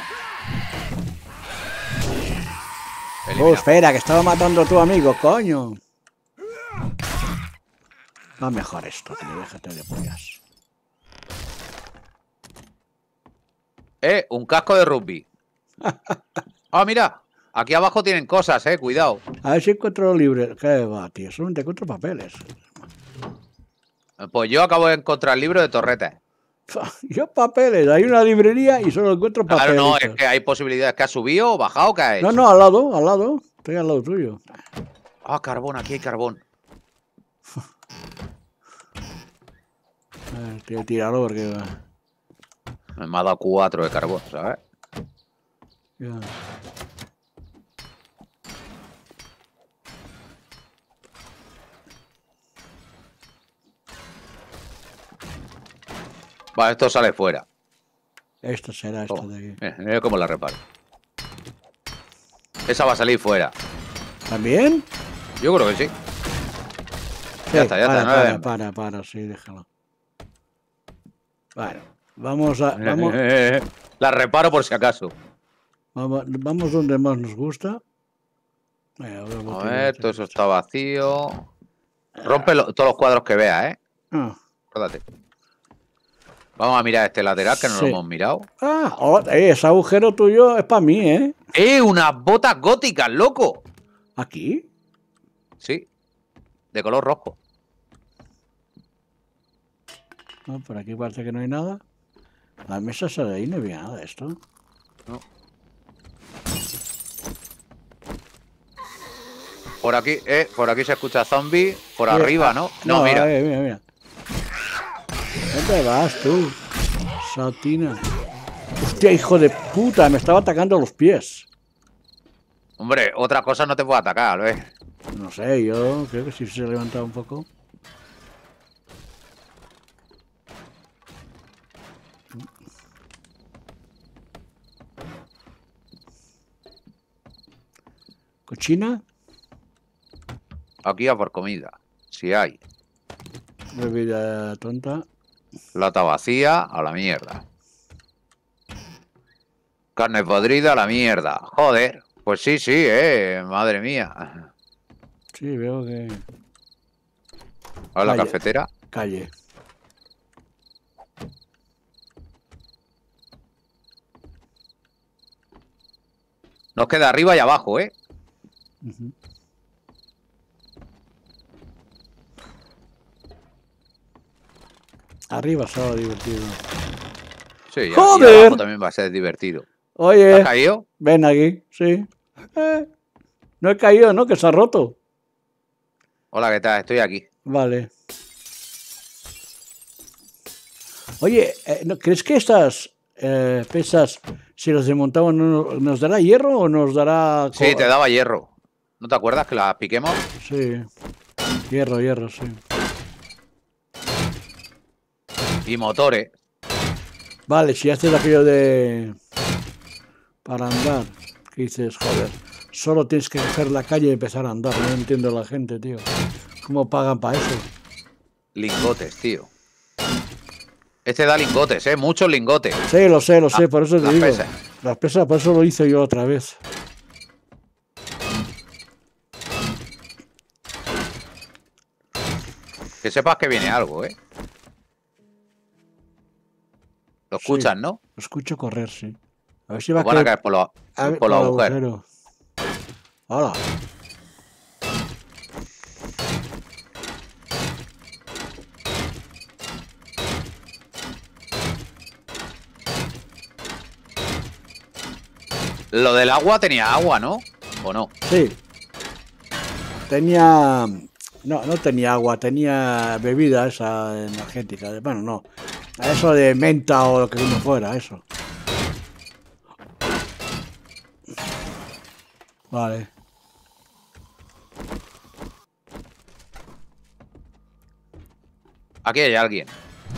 S4: Oh, espera, que estaba matando a tu amigo, coño. Va mejor esto, tío, déjate de pollas.
S3: Eh, un casco de rugby. Ah, mira. Aquí abajo tienen cosas, eh, cuidado.
S4: A ver si encuentro libre. ¿Qué va, tío? Solamente encuentro papeles.
S3: Pues yo acabo de encontrar el libro de Torretes.
S4: Yo papeles, hay una librería y solo encuentro papeles.
S3: Claro, no, es que hay posibilidades. ¿Que ha subido o bajado? ¿Qué ha hecho?
S4: No, no, al lado, al lado. Estoy al lado tuyo.
S3: Ah, carbón, aquí hay carbón.
S4: A ver, tío, tíralo porque...
S3: Me ha dado cuatro de carbón, ¿sabes?
S4: Ya.
S3: Vale, esto sale fuera.
S4: Esto será esto
S3: Oh,
S4: de aquí.
S3: Mira, mira cómo la reparo. Esa va a salir fuera.
S4: ¿También?
S3: Yo creo que sí.
S4: Sí,
S3: Ya está, ya
S4: para,
S3: está.
S4: para,
S3: No
S4: para, para, sí, déjalo. Bueno, vamos a... Vamos,
S3: la reparo por si acaso.
S4: vamos, vamos donde más nos gusta. Venga,
S3: a ver, todo eso está vacío. Rompe lo, todos los cuadros que veas, ¿eh?
S4: Ah.
S3: Acuérdate. Vamos a mirar este lateral que no
S4: sí.
S3: lo hemos mirado.
S4: Ah, oh, eh, ese agujero tuyo es para mí, ¿eh?
S3: ¡Eh! Unas botas góticas, loco.
S4: ¿Aquí?
S3: Sí. De color rojo.
S4: No, por aquí parece que no hay nada. La mesa esa de ahí no había nada de esto.
S3: No. Por aquí, eh, por aquí se escucha zombie. Por
S4: sí,
S3: arriba,
S4: ah,
S3: ¿no? No,
S4: no
S3: mira.
S4: Eh, mira, mira. ¿Dónde vas tú? Satina. Hostia, hijo de puta, me estaba atacando los pies.
S3: Hombre, otra cosa no te puede atacar, ¿ves?
S4: No sé, yo creo que sí se ha levantado un poco. ¿Cochina?
S3: Aquí a por comida. Si hay.
S4: Bebida tonta.
S3: Lata vacía, a la mierda. Carne podrida, a la mierda. Joder. Pues sí, sí, eh. Madre mía.
S4: Sí, veo que...
S3: A la
S4: Calle.
S3: cafetera.
S4: Calle.
S3: Nos queda arriba y abajo, ¿eh?
S4: Uh-huh. Arriba será divertido.
S3: Sí,
S4: ¡Joder!
S3: Y abajo también va a ser divertido.
S4: Oye,
S3: ¿Has caído?
S4: ven aquí, sí. Eh, no he caído, ¿no? Que se ha roto.
S3: Hola, ¿qué tal? Estoy aquí.
S4: Vale. Oye, eh, ¿no, ¿crees que estas eh, pesas, si las desmontamos, no, nos dará hierro o nos dará...
S3: Sí, te daba hierro. ¿No te acuerdas que las piquemos?
S4: Sí. Hierro, hierro, sí.
S3: Y motores.
S4: Vale, si haces aquello de... para andar, que dices, joder, solo tienes que coger la calle y empezar a andar. No entiendo a la gente, tío. ¿Cómo pagan para eso?
S3: Lingotes, tío. Este da lingotes, ¿eh? Muchos lingotes.
S4: Sí, lo sé, lo sé, por eso te
S3: las
S4: digo.
S3: pesas.
S4: Las pesas, por eso lo hice yo otra vez.
S3: Que sepas que viene algo, ¿eh? Lo escuchas,
S4: Sí,
S3: ¿no?
S4: Lo escucho correr, sí. A ver si va
S3: Pues van a
S4: a
S3: caer por los,
S4: a ver,
S3: por los
S4: el
S3: agujeros.
S4: agujero. ¡Hala!
S3: Lo del agua tenía agua, ¿no? ¿O no?
S4: Sí. Tenía... No, no tenía agua, tenía bebida esa energética. Bueno, no. Eso de menta o lo que no fuera, eso. Vale.
S3: Aquí hay alguien.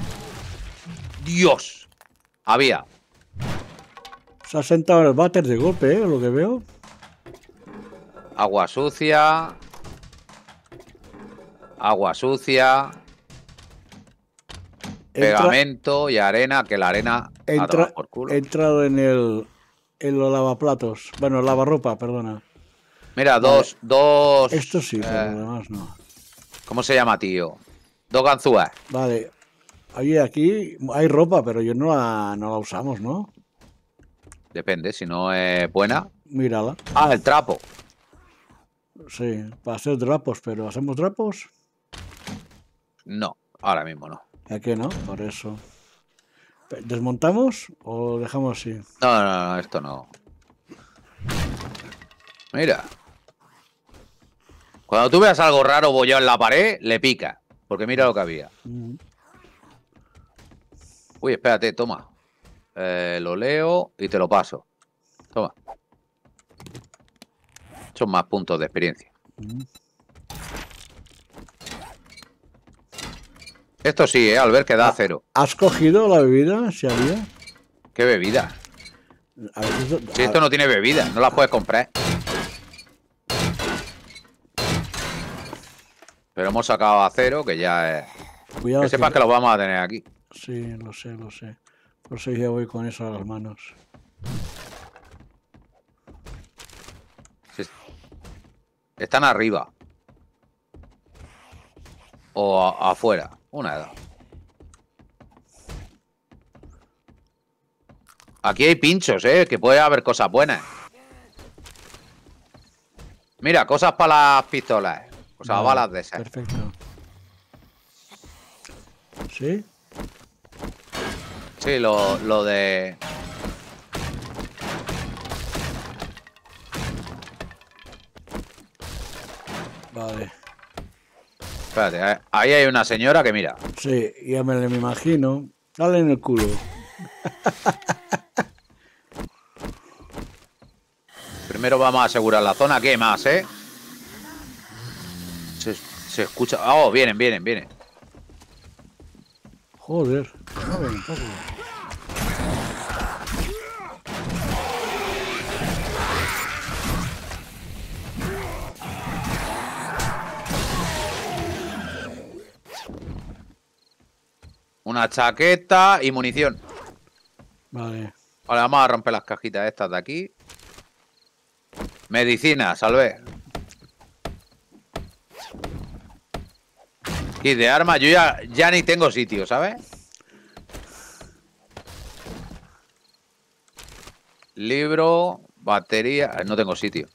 S3: ¡Dios! Había.
S4: Se ha sentado en el váter de golpe, ¿eh? Lo que veo.
S3: Agua sucia. Agua sucia.
S4: Entra,
S3: Pegamento y arena. Que la arena a
S4: entra,
S3: tomar por culo.
S4: he entrado en el... En los lavaplatos. Bueno, lavarropa, perdona.
S3: Mira,
S4: Vale.
S3: dos... dos
S4: Esto sí, pero
S3: eh,
S4: lo demás no.
S3: ¿Cómo se llama, tío? Dos ganzúas.
S4: Vale. Oye, aquí hay ropa, pero yo no la, no la usamos, ¿no?
S3: Depende, si no es buena.
S4: Mírala.
S3: Ah, el trapo.
S4: Sí, para hacer drapos, pero ¿hacemos drapos?
S3: No, ahora mismo no.
S4: ¿A qué no? Por eso. ¿Desmontamos o dejamos así?
S3: No, no, no, esto no. Mira. Cuando tú veas algo raro bollado en la pared, le pica. Porque mira lo que había.
S4: Mm.
S3: Uy, espérate, toma. Eh, lo leo y te lo paso. Toma. Son más puntos de experiencia.
S4: Mm.
S3: Esto sí, ¿eh? Al ver que da cero.
S4: ¿Has cogido la bebida? Si había.
S3: ¿Qué bebida?
S4: A veces,
S3: Si esto no tiene bebida, no la puedes comprar. Pero hemos sacado a cero, que ya es...
S4: Cuidado
S3: Que sepas que lo vamos a tener aquí.
S4: Sí, lo sé, lo sé. Por eso ya voy con eso a las manos.
S3: Están arriba. O a- afuera. Una de dos. Aquí hay pinchos, ¿eh? Que puede haber cosas buenas. Mira, cosas para las pistolas. O sea,
S4: Vale,
S3: balas de esas.
S4: Perfecto. ¿Sí?
S3: Sí, lo, lo de...
S4: Vale.
S3: Espérate, eh, ahí hay una señora que mira.
S4: Sí, ya me lo imagino. Dale en el culo.
S3: Primero vamos a asegurar la zona. ¿Qué más, eh? Se, se escucha... Oh, vienen, vienen, vienen.
S4: Joder. Mueve un poco.
S3: Una chaqueta y munición.
S4: Vale.
S3: Vale, vamos a romper las cajitas estas de aquí. Medicina, salve. Y de armas, yo ya, ya ni tengo sitio, ¿sabes? Libro. Batería. No tengo sitio.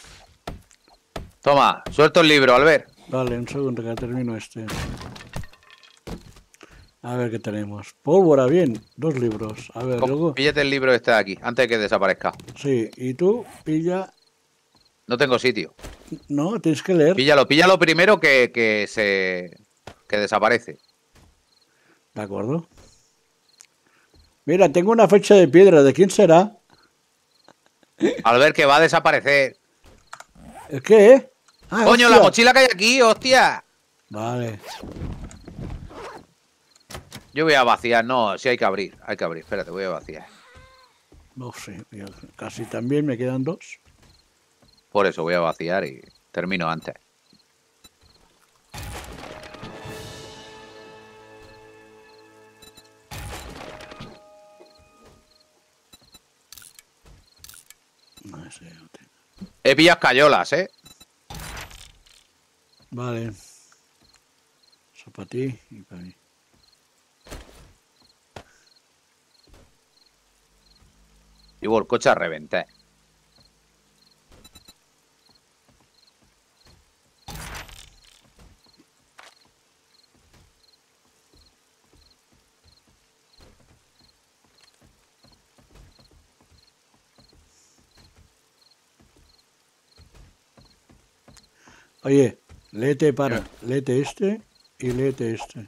S3: Toma, suelto el libro, Albert.
S4: Vale, un segundo que termino este. A ver qué tenemos. Pólvora, bien. Dos libros. A ver, luego.
S3: Píllate el libro este de aquí, antes de que desaparezca.
S4: Sí, y tú pilla.
S3: No tengo sitio.
S4: No, tienes que leer.
S3: Píllalo, píllalo primero que, que se. que desaparece.
S4: De acuerdo. Mira, tengo una fecha de piedra. ¿De quién será?
S3: Albert, que va a desaparecer.
S4: ¿El qué? Ah,
S3: Coño,
S4: hostia.
S3: la mochila que hay aquí, hostia.
S4: Vale.
S3: Yo voy a vaciar, no, sí hay que abrir, hay que abrir. Espérate, voy a vaciar.
S4: No sé, ya casi también me quedan dos.
S3: Por eso voy a vaciar y termino antes.
S4: No sé, no tengo.
S3: He pillado cayolas, ¿eh?
S4: Vale. Eso para ti y para mí.
S3: Llevo el coche a reventar.
S4: Oye, léete para, léete este y léete este.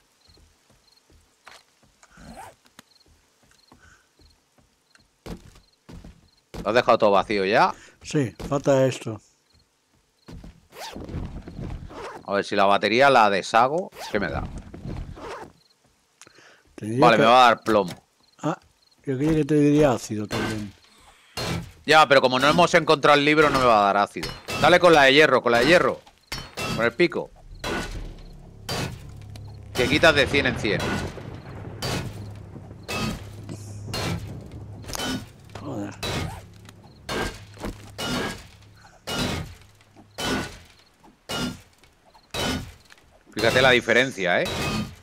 S3: ¿Lo has dejado todo vacío ya?
S4: Sí, falta esto.
S3: A ver si la batería la deshago. ¿Qué me da?
S4: Tendría
S3: Vale,
S4: que-
S3: me va a dar plomo.
S4: Ah, yo creía que te diría ácido también.
S3: Ya, pero como no hemos encontrado el libro, no me va a dar ácido. Dale con la de hierro, con la de hierro. Con el pico. Que quitas de cien en cien.
S4: Joder.
S3: Fíjate la diferencia, ¿eh?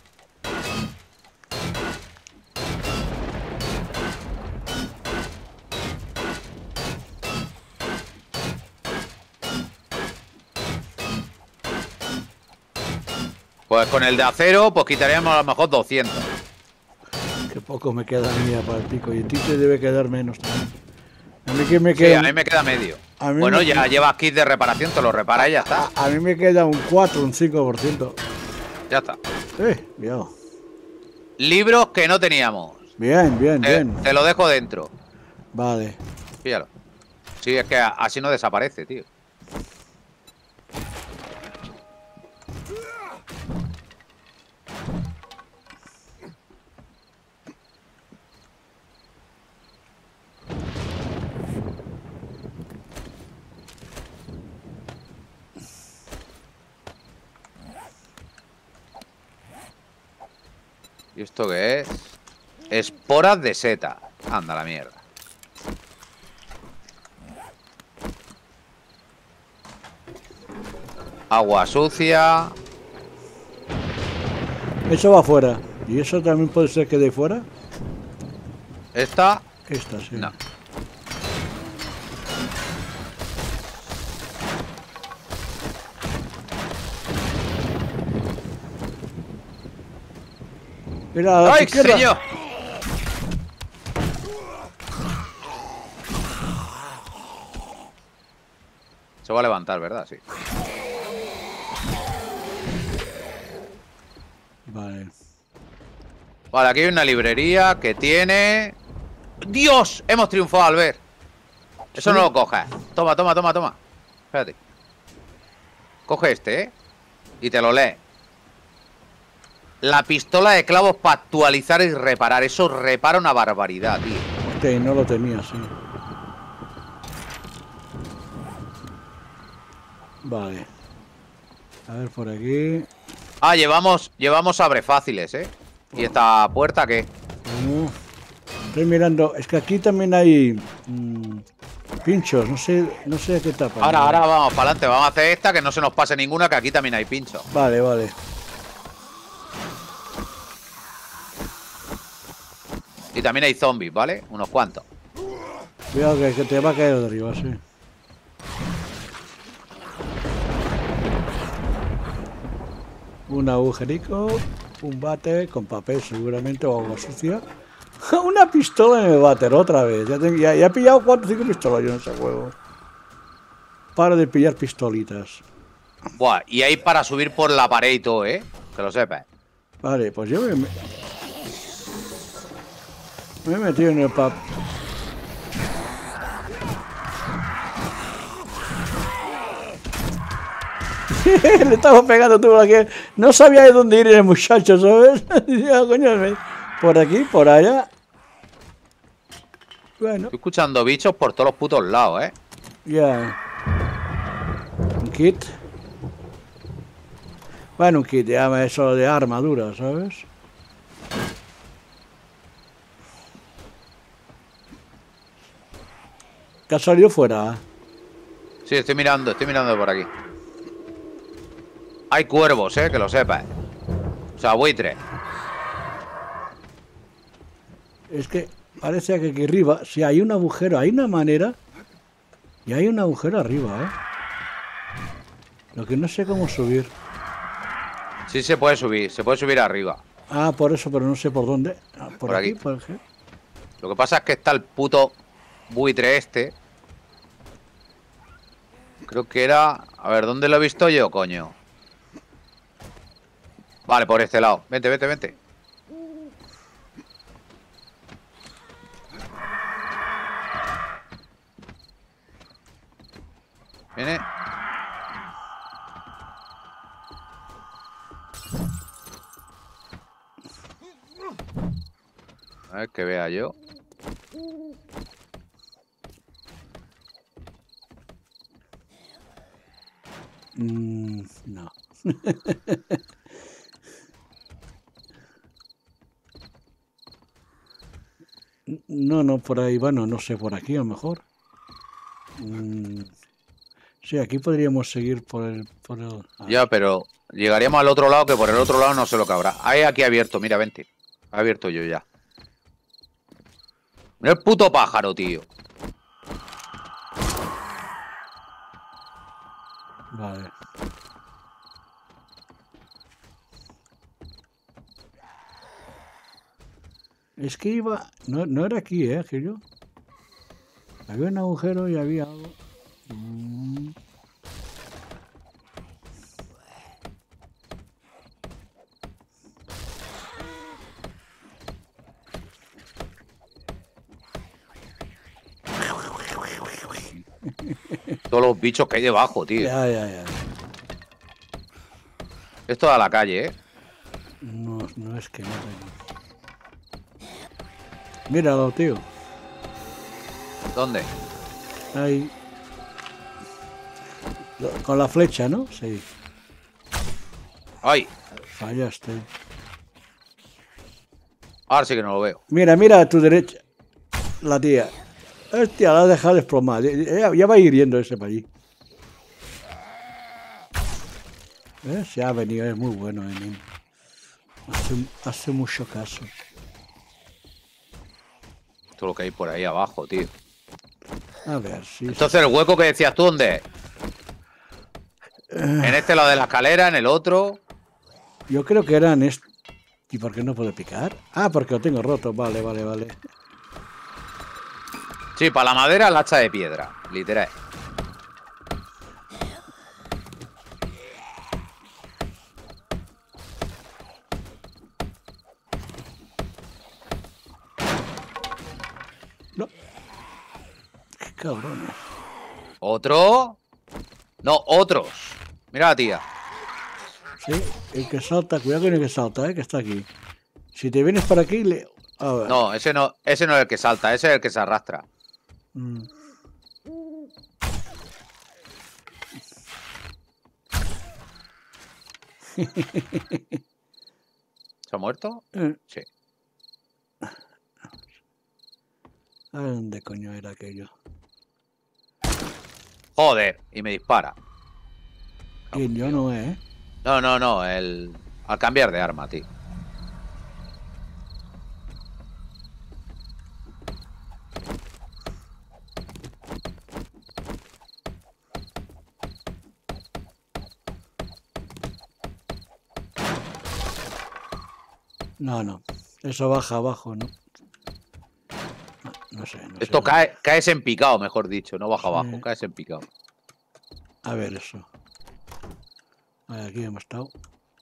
S3: Pues con el de acero, pues quitaríamos a lo mejor doscientos.
S4: Qué poco me queda mía para el pico. Y a ti te debe quedar menos también. A mí que me
S3: Sí,
S4: queda.
S3: a mí me queda medio.
S4: a mí
S3: Bueno,
S4: me-
S3: ya llevas kit de reparación, te lo reparas y ya está.
S4: A, a mí me queda un cuatro, un cinco por ciento.
S3: Ya está.
S4: Eh, bien.
S3: Libros que no teníamos.
S4: Bien, bien,
S3: Te,
S4: bien.
S3: te lo dejo dentro.
S4: Vale.
S3: Fíjalo. Sí, es que a- así no desaparece, tío. ¿Y esto qué es? Esporas de seta. Anda la mierda. Agua sucia.
S4: Eso va fuera. ¿Y eso también puede ser que de fuera?
S3: Esta,
S4: Esta, sí.
S3: no.
S4: Mira, a la
S3: ¡Ay,
S4: izquierda.
S3: señor! Se va a levantar, ¿verdad? Sí.
S4: Vale.
S3: Vale, aquí hay una librería que tiene... ¡Dios! Hemos triunfado, Albert. Eso
S4: Sí.
S3: no lo cojas. Toma, toma, toma, toma. Espérate. Coge este, ¿eh? Y te lo lees. La pistola de clavos para actualizar y reparar. Eso repara una barbaridad, tío.
S4: Hostia, y no lo tenía, sí. Vale. A ver, por aquí.
S3: Ah, llevamos, llevamos abre fáciles, ¿eh? ¿Y esta puerta qué?
S4: No. Estoy mirando. Es que aquí también hay mm, pinchos. No sé, no sé a qué tapa.
S3: Ahora, ahora vamos para adelante. Vamos a hacer esta, que no se nos pase ninguna, que aquí también hay pinchos.
S4: Vale, vale.
S3: Y también hay zombies, ¿vale? Unos cuantos.
S4: Cuidado que, que te va a caer de arriba, sí. Un agujerico, un bate con papel seguramente o agua sucia. Una pistola en el váter otra vez. Ya, tengo, ya, ya he pillado cuatro o cinco pistolas yo en ese juego. Para de pillar pistolitas.
S3: Buah, y hay para subir por la pared y todo, ¿eh? Que lo sepas.
S4: Vale, pues yo me, me he metido en el pap. Le estaba pegando tú aquí. No sabía de dónde ir el muchacho, ¿sabes? Decía, coño, por aquí, por allá. Bueno.
S3: Estoy escuchando bichos por todos los putos lados, ¿eh?
S4: Ya. Un kit. Bueno, un kit, llama eso de armadura, ¿sabes? ¿Qué ha salido fuera?
S3: Sí, estoy mirando, estoy mirando por aquí. Hay cuervos, eh, que lo sepas. O sea, buitres.
S4: Es que parece que aquí arriba, si hay un agujero, hay una manera. Y hay un agujero arriba, ¿eh? Lo que no sé cómo subir.
S3: Sí se puede subir, se puede subir arriba.
S4: Ah, por eso, pero no sé por dónde. Ah, por,
S3: Por
S4: aquí,
S3: aquí.
S4: por aquí.
S3: Lo que pasa es que está el puto buitre este. Creo que era... A ver, ¿dónde lo he visto yo, coño? Vale, por este lado. Vente, vente, vente. Viene. A ver que vea yo.
S4: Mm, no. No, no, por ahí, bueno, no sé, por aquí a lo mejor. Mm, sí, aquí podríamos seguir por el... Por el ah,
S3: Ya, pero llegaríamos al otro lado, que por el otro lado no sé lo que habrá. Hay aquí abierto, mira, vente. He abierto yo ya. Mira el puto pájaro, tío.
S4: vale. Es que iba... No, no era aquí, ¿eh? Que yo... Había un agujero y había algo... Mm.
S3: Todos los bichos que hay debajo, tío.
S4: Ya, ya, ya.
S3: Esto da a la calle, ¿eh?
S4: No, no es que no tengo. Míralo, tío.
S3: ¿Dónde?
S4: Ahí. Lo- Con la flecha, ¿no? Sí.
S3: ¡Ay!
S4: Fallaste.
S3: Ahora sí que no lo veo.
S4: Mira, mira a tu derecha. La tía. Hostia, la has dejado desplomar. Ya, ya va hiriendo ese para allí. ¿Eh? Se ha venido, es muy bueno, eh, hace, hace mucho caso.
S3: Esto es lo que hay por ahí abajo, tío.
S4: A ver, si...
S3: Entonces, el hueco que decías tú, ¿dónde es? En este lado de la escalera, en el otro.
S4: Yo creo que eran estos. ¿Y por qué no puedo picar? Ah, porque lo tengo roto. Vale, vale, vale.
S3: Sí, para la madera, la hacha de piedra. Literal.
S4: No. Qué cabrones.
S3: ¿Otro? No, otros. Mira la tía.
S4: Sí, el que salta, cuidado con el que salta, eh, que está aquí. Si te vienes para aquí, le... A ver.
S3: No, ese no, ese no es el que salta, ese es el que se arrastra.
S4: Mm.
S3: ¿Se ha muerto?
S4: Eh,
S3: Sí.
S4: A ver dónde coño era aquello.
S3: Joder, y me dispara.
S4: ¿Quién? Yo no, eh.
S3: No, no, no, el... Al cambiar de arma, tío.
S4: No, no. Eso baja abajo, ¿no? No, no sé, no
S3: Esto
S4: sé.
S3: cae, caes en picado, mejor dicho, no baja
S4: Sí.
S3: abajo, caes en picado.
S4: A ver eso. A ver, aquí hemos estado.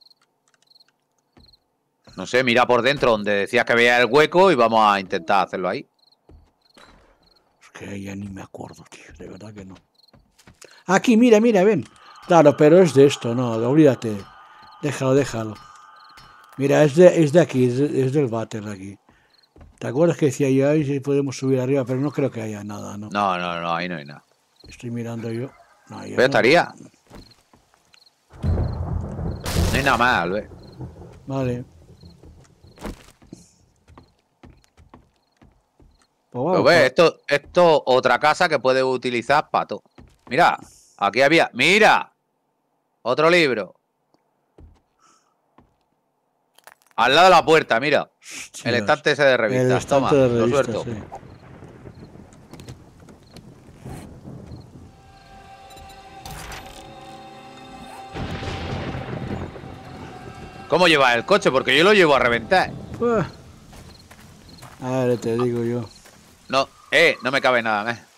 S3: No sé, mira por dentro donde decías que veía el hueco y vamos a intentar hacerlo ahí.
S4: Es que ya ni me acuerdo, tío. De verdad que no. Aquí, mira, mira, ven. Claro, pero es de esto, no, olvídate. Déjalo, déjalo. Mira, es de, es de aquí, es, de, es del váter de aquí. ¿Te acuerdas que decía yo ahí si podemos subir arriba? Pero no creo que haya nada, ¿no?
S3: No, no, no, ahí no hay nada.
S4: Estoy mirando yo. No, yo
S3: Pero
S4: no.
S3: estaría. No hay nada más, Albert.
S4: Vale. Pues
S3: Pero
S4: vamos,
S3: ves,
S4: pa-
S3: esto, esto otra casa que puedes utilizar para todo. Mira, aquí había. ¡Mira! Otro libro. Al lado de la puerta, mira. El
S4: Dios.
S3: estante ese de
S4: El
S3: revistas.
S4: estante
S3: Toma,
S4: de
S3: lo
S4: revistas,
S3: suelto.
S4: sí.
S3: ¿Cómo llevas el coche? Porque yo lo llevo a reventar.
S4: Pues, a ver, te digo yo.
S3: No, eh, no me cabe nada más.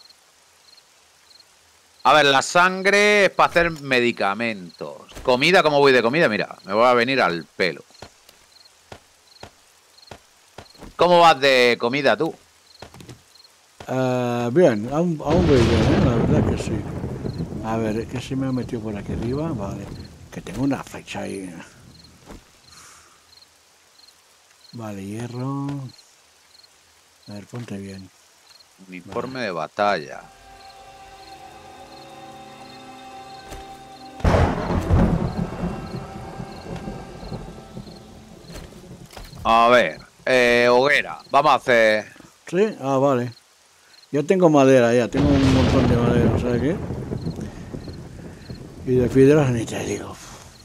S3: A ver, la sangre es para hacer medicamentos. Comida, ¿cómo voy de comida? Mira, me voy a venir al pelo. ¿Cómo vas de comida tú?
S4: Ah, bien, aún, aún voy bien, ¿eh? La verdad que sí. A ver, es que se me ha metido por aquí arriba. Vale. Que tengo una flecha ahí. Vale, hierro. A ver, ponte bien.
S3: Uniforme de batalla. A ver, eh, hoguera. Vamos a hacer...
S4: ¿Sí? Ah, vale. Yo tengo madera ya, tengo un montón de madera, ¿sabes qué? Y de piedras ni te digo.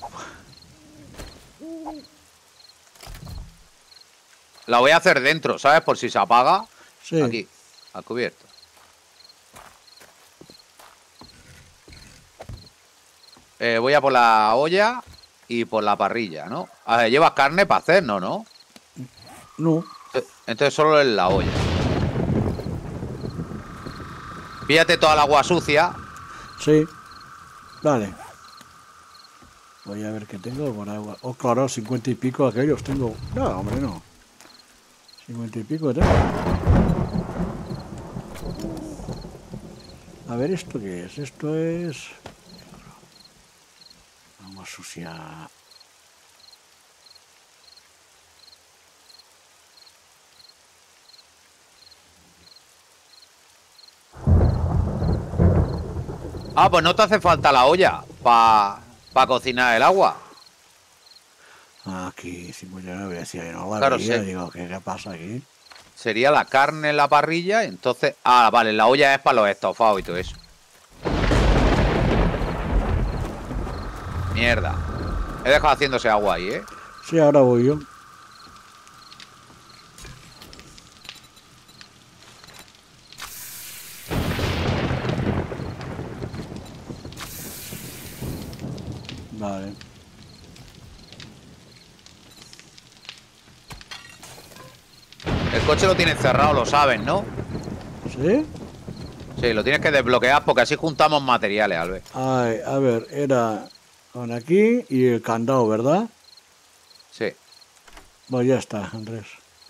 S3: La voy a hacer dentro, ¿sabes? Por si se apaga.
S4: Sí.
S3: Aquí, al cubierto. Eh, voy a por la olla y por la parrilla, ¿no? A ver, llevas carne para hacer, ¿no? ¿No?
S4: No.
S3: Entonces solo en la olla. Píllate toda el agua sucia.
S4: Sí. Vale. Voy a ver qué tengo por agua. Oh, claro, cincuenta y pico aquellos tengo. No, hombre, no. Cincuenta y pico tengo. A ver, ¿esto qué es? Esto es... Agua sucia.
S3: Ah, pues no te hace falta la olla para pa cocinar el agua.
S4: Aquí, cincuenta y nueve, decía, no la
S3: Claro,
S4: veía,
S3: sí.
S4: digo, ¿qué, ¿qué pasa aquí?
S3: Sería la carne en la parrilla, entonces... Ah, vale, la olla es para los estofados y todo eso. Mierda. He dejado haciéndose agua ahí, ¿eh?
S4: Sí, ahora voy yo. Vale.
S3: El coche lo tienes cerrado, lo sabes, ¿no?
S4: ¿Sí?
S3: Sí, lo tienes que desbloquear porque así juntamos materiales, Albert.
S4: Ay, a ver, era con aquí y el candado, ¿verdad?
S3: Sí.
S4: Pues ya está, Andrés.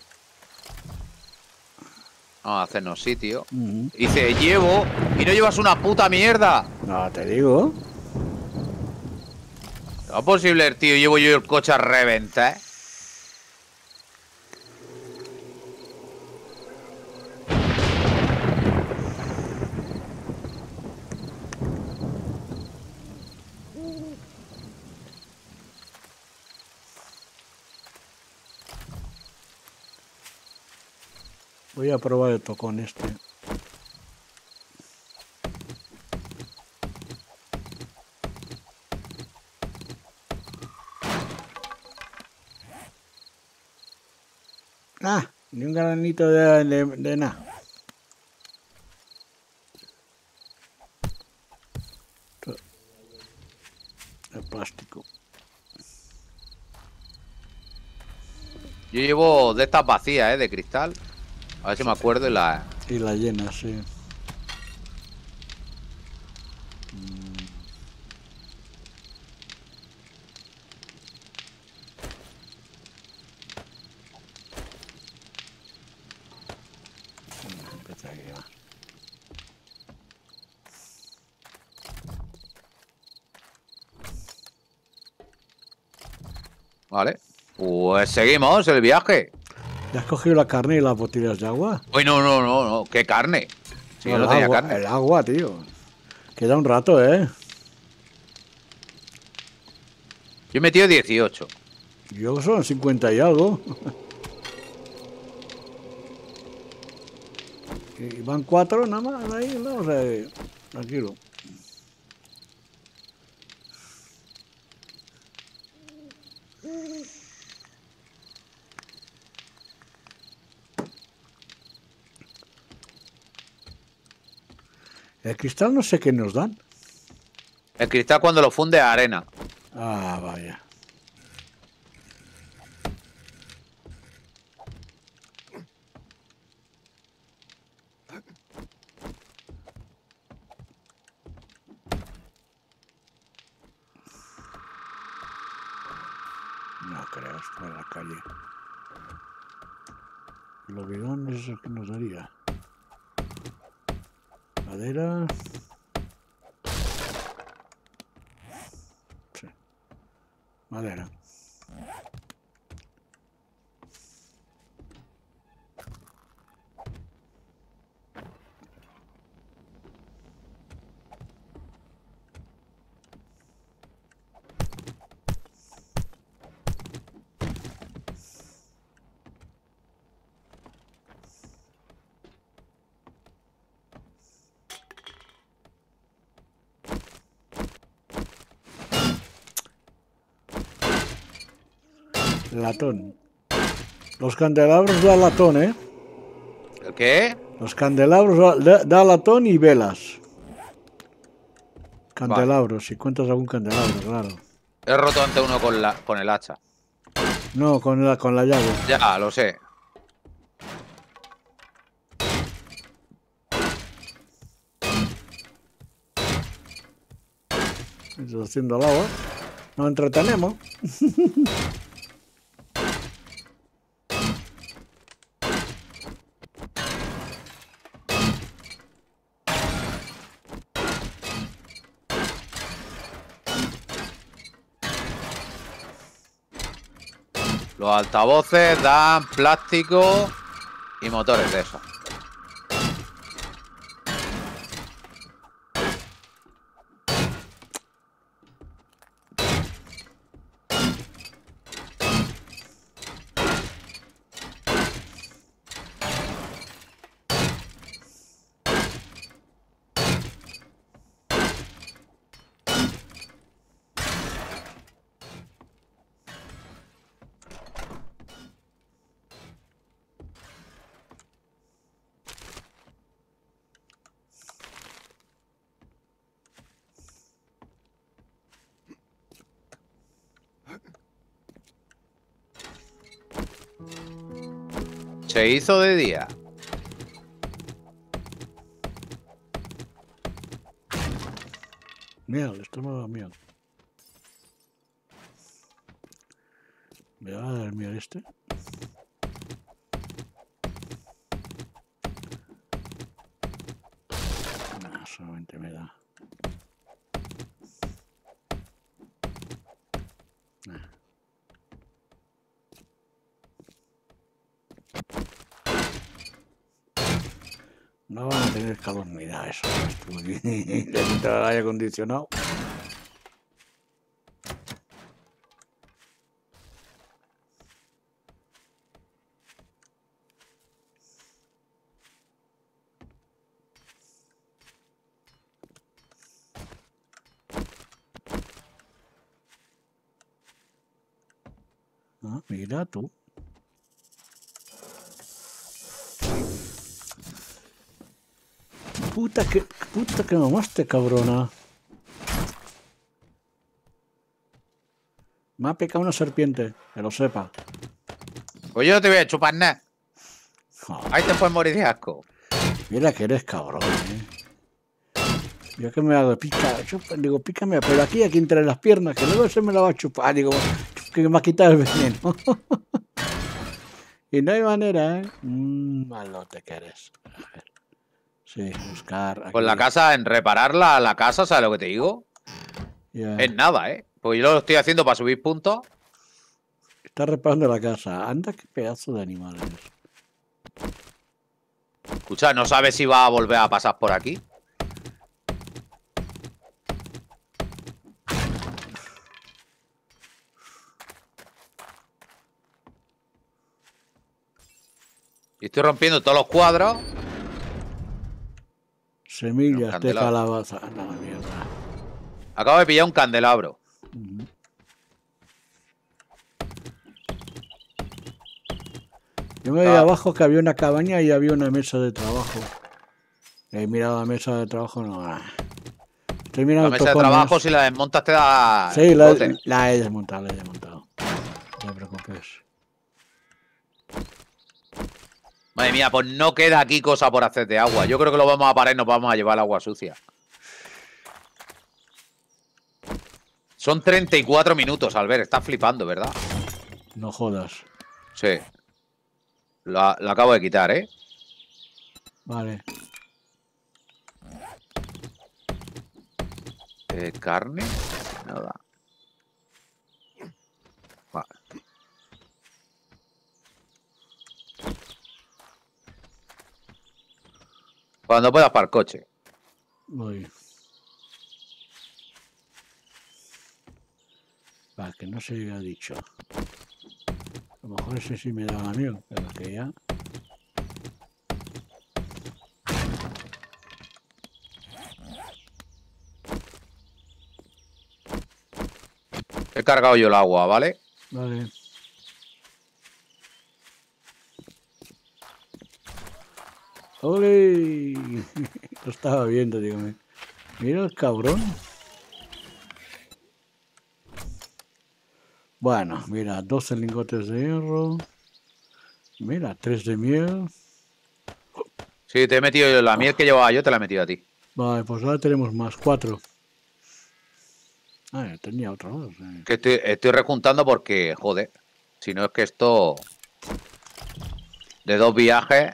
S3: Vamos a hacernos sitio.
S4: Ujú.
S3: Dice, llevo y no llevas una puta mierda.
S4: No, te digo.
S3: ¿Cómo es posible, tío? Llevo yo el coche a reventar.
S4: Voy a probar el tocón este. Ah, ni un granito de, de, de nada. El plástico.
S3: Yo llevo de estas vacías, ¿eh? De cristal. A ver si me acuerdo y la...
S4: Y la llena, sí. Empieza aquí, va.
S3: Vale. Pues seguimos el viaje.
S4: ¿Ya has cogido la carne y las botellas de agua?
S3: Uy, no, no, no, no. ¿Qué carne? Si yo
S4: el
S3: no tenía
S4: agua,
S3: carne.
S4: El agua, tío. Queda un rato, ¿eh?
S3: Yo he metido dieciocho.
S4: Yo son cincuenta y algo. Y van cuatro nada más ahí, ¿no? O sea, tranquilo. El cristal no sé qué nos dan.
S3: El cristal cuando lo funde a arena.
S4: Ah, vaya. No creo, esto en la calle. Los bidones, ¿eso qué nos daría? Madera. Sí. Madera. Latón. Los candelabros da latón, ¿eh?
S3: ¿El qué?
S4: Los candelabros da, da latón y velas. Candelabros, si cuentas algún candelabro, claro.
S3: He roto ante uno con, la, con el hacha.
S4: No, con la, con la llave.
S3: Ya, lo sé.
S4: Estoy haciendo el agua. Nos entretenemos.
S3: Los altavoces dan plástico y motores de eso. Se hizo de día.
S4: Miel, esto me da miel. ¿Me va a dar miel este? No, solamente me da. Nah. No van a tener calor, mira eso. Le quita el aire acondicionado. Ah, mira tú. Puta que, puta que mamaste, cabrona. Me ha picado una serpiente, que lo sepa.
S3: Pues yo no te voy a chupar nada.
S4: Joder,
S3: Ahí te puedes morir de asco.
S4: mira que eres cabrón, ¿eh? Yo que me hago pica, chupa, digo, pícame, pero aquí, aquí entre las piernas, que luego se me la va a chupar. Digo, que me ha quitado el veneno. Y no hay manera, ¿eh? Mm, malote que eres. A ver. Sí, buscar. Aquí.
S3: Pues la casa, en repararla, la casa, ¿sabes lo que te digo?
S4: Ya.
S3: Es nada, ¿eh? Pues yo lo estoy haciendo para subir puntos.
S4: Está reparando la casa. Anda, qué pedazo de animales.
S3: Escucha, ¿no sabes si va a volver a pasar por aquí? Y estoy rompiendo todos los cuadros.
S4: Semillas de
S3: candelabro.
S4: calabaza. No, mierda.
S3: Acabo de pillar un candelabro.
S4: Ujú. Yo me vi
S3: Ah.
S4: abajo que había una cabaña y había una mesa de trabajo. He mirado la mesa de trabajo, no. ah. Estoy mirando
S3: La mesa de
S4: tocones.
S3: trabajo, si la desmontas, te da.
S4: Sí, la,
S3: bote.
S4: la he desmontado, la he desmontado. No te preocupes.
S3: Madre mía, pues no queda aquí cosa por hacer de agua. Yo creo que lo vamos a parar y nos vamos a llevar el agua sucia. Son treinta y cuatro minutos, Albert. Estás flipando, ¿verdad?
S4: No jodas.
S3: Sí. Lo, lo acabo de quitar, ¿eh?
S4: Vale.
S3: Eh, carne. Nada. Vale. Cuando puedas para el coche.
S4: Voy. Va, que no se había dicho. A lo mejor ese sí me da a mí, pero que ya.
S3: He cargado yo el agua, ¿vale?
S4: Vale. ¡Ole! Lo estaba viendo, digo. Mira el cabrón. Bueno, mira, doce lingotes de hierro. Mira, tres de miel.
S3: Sí, te he metido yo la miel que llevaba yo, te la he metido a ti.
S4: Vale, pues ahora tenemos más, cuatro. Ah, ya tenía otro dos. eh.
S3: Que estoy, estoy rejuntando porque, joder, si no es que esto de dos viajes.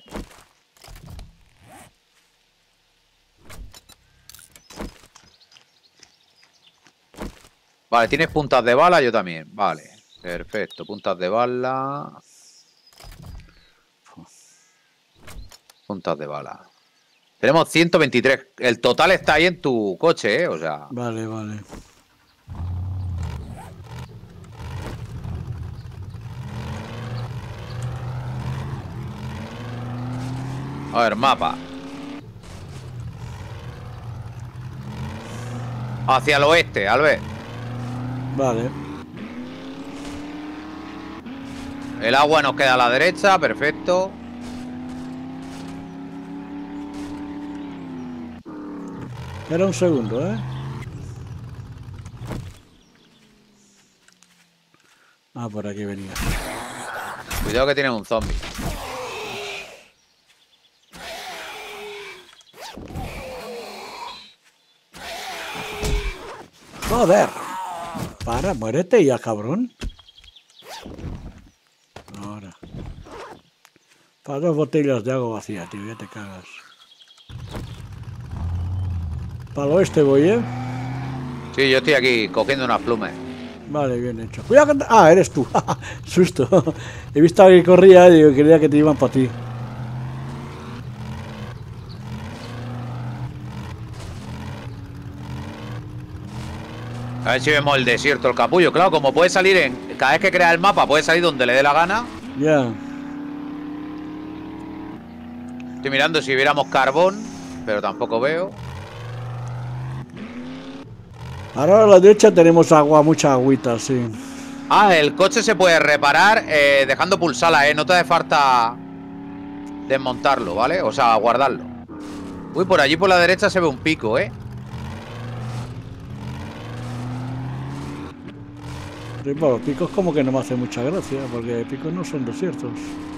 S3: Vale, ¿tienes puntas de bala? Yo también. Vale, perfecto, puntas de bala. Puntas de bala. Tenemos ciento veintitrés. El total está ahí en tu coche, ¿eh? O sea,
S4: Vale, vale.
S3: a ver, mapa. Hacia el oeste, Albert.
S4: Vale.
S3: El agua nos queda a la derecha, perfecto.
S4: Era un segundo, ¿eh? Ah, por aquí venía.
S3: Cuidado que tiene un zombie.
S4: Joder. Para, muérete ya, cabrón. Ahora. Para dos botellas de agua vacía, tío, ya te cagas. Para el oeste voy, ¿eh?
S3: Sí, yo estoy aquí cogiendo unas plumas.
S4: Vale, bien hecho. Cuidado que... Ah, eres tú. Susto. He visto que corría y digo, quería que te iban para ti.
S3: A ver si vemos el desierto, el capullo. Claro, como puede salir en... Cada vez que crea el mapa puede salir donde le dé la gana.
S4: Ya.
S3: Estoy mirando si viéramos carbón, pero tampoco veo.
S4: Ahora a la derecha tenemos agua, mucha agüita, sí.
S3: Ah, el coche se puede reparar eh, dejando pulsarla, ¿eh? No te hace falta desmontarlo, ¿vale? O sea, guardarlo. Uy, por allí por la derecha se ve un pico, ¿eh?
S4: Sí, por los picos como que no me hace mucha gracia, porque picos no son desiertos.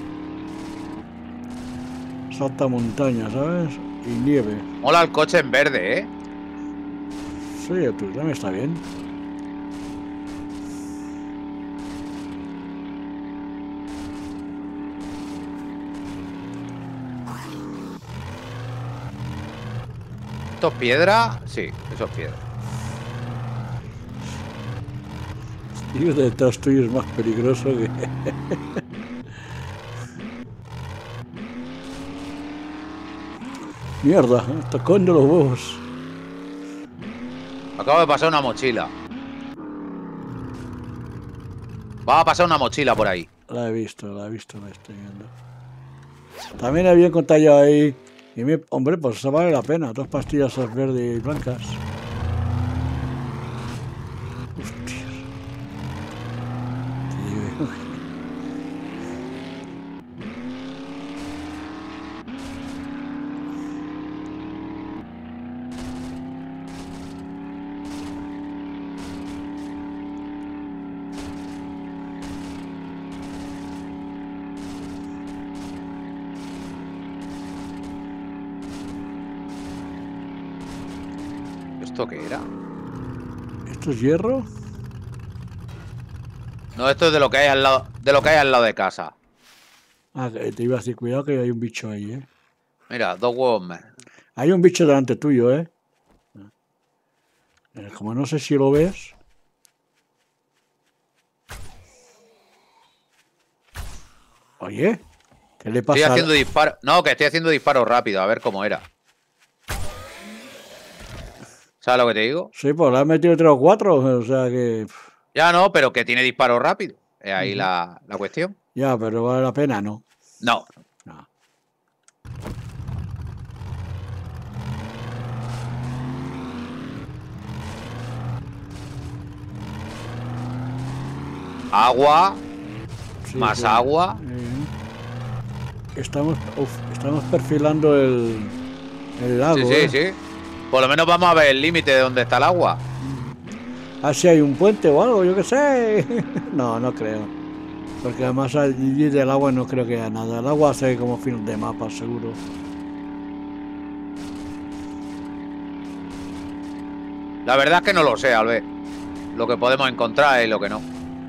S4: Salta montaña, ¿sabes? Y nieve.
S3: Mola el coche en verde, ¿eh?
S4: Sí, tú también está bien.
S3: ¿Esto es piedra? Sí, eso es piedra.
S4: Tío, detrás tuyo es más peligroso que... Mierda, tocando los huevos.
S3: Acabo de pasar una mochila. Va a pasar una mochila por ahí.
S4: La he visto, la he visto, la estoy viendo. También había encontrado ahí... Y me... Hombre, pues eso vale la pena. Dos pastillas verdes y blancas. Hostia. Tío.
S3: ¿Esto qué era?
S4: ¿Esto es hierro?
S3: No, esto es de lo que hay al lado, de lo que hay al lado de casa.
S4: Ah, te iba a decir, cuidado que hay un bicho ahí, ¿eh?
S3: Mira, dos huevos más.
S4: Hay un bicho delante tuyo, ¿eh? Como no sé si lo ves... Oye, ¿qué le pasa?
S3: Estoy haciendo disparos. No, que estoy haciendo disparos rápidos, a ver cómo era. ¿Sabes lo que te digo?
S4: Sí, pues le has metido tres o cuatro, o sea que...
S3: Ya no, pero que tiene disparos rápidos. Es ahí uh-huh. la, la cuestión.
S4: Ya, pero vale la pena, ¿no?
S3: No.
S4: No.
S3: Agua.
S4: Sí,
S3: más
S4: sí.
S3: agua.
S4: Eh, estamos, uf, estamos perfilando el, el lago.
S3: Sí, sí,
S4: ¿eh?
S3: sí. Por lo menos vamos a ver el límite de dónde está el agua.
S4: Ah, si hay un puente o algo, yo qué sé. No, no creo. Porque además allí del agua no creo que haya nada. El agua hace como fin de mapa, seguro.
S3: La verdad es que no lo sé, Albert. Lo que podemos encontrar y lo que no.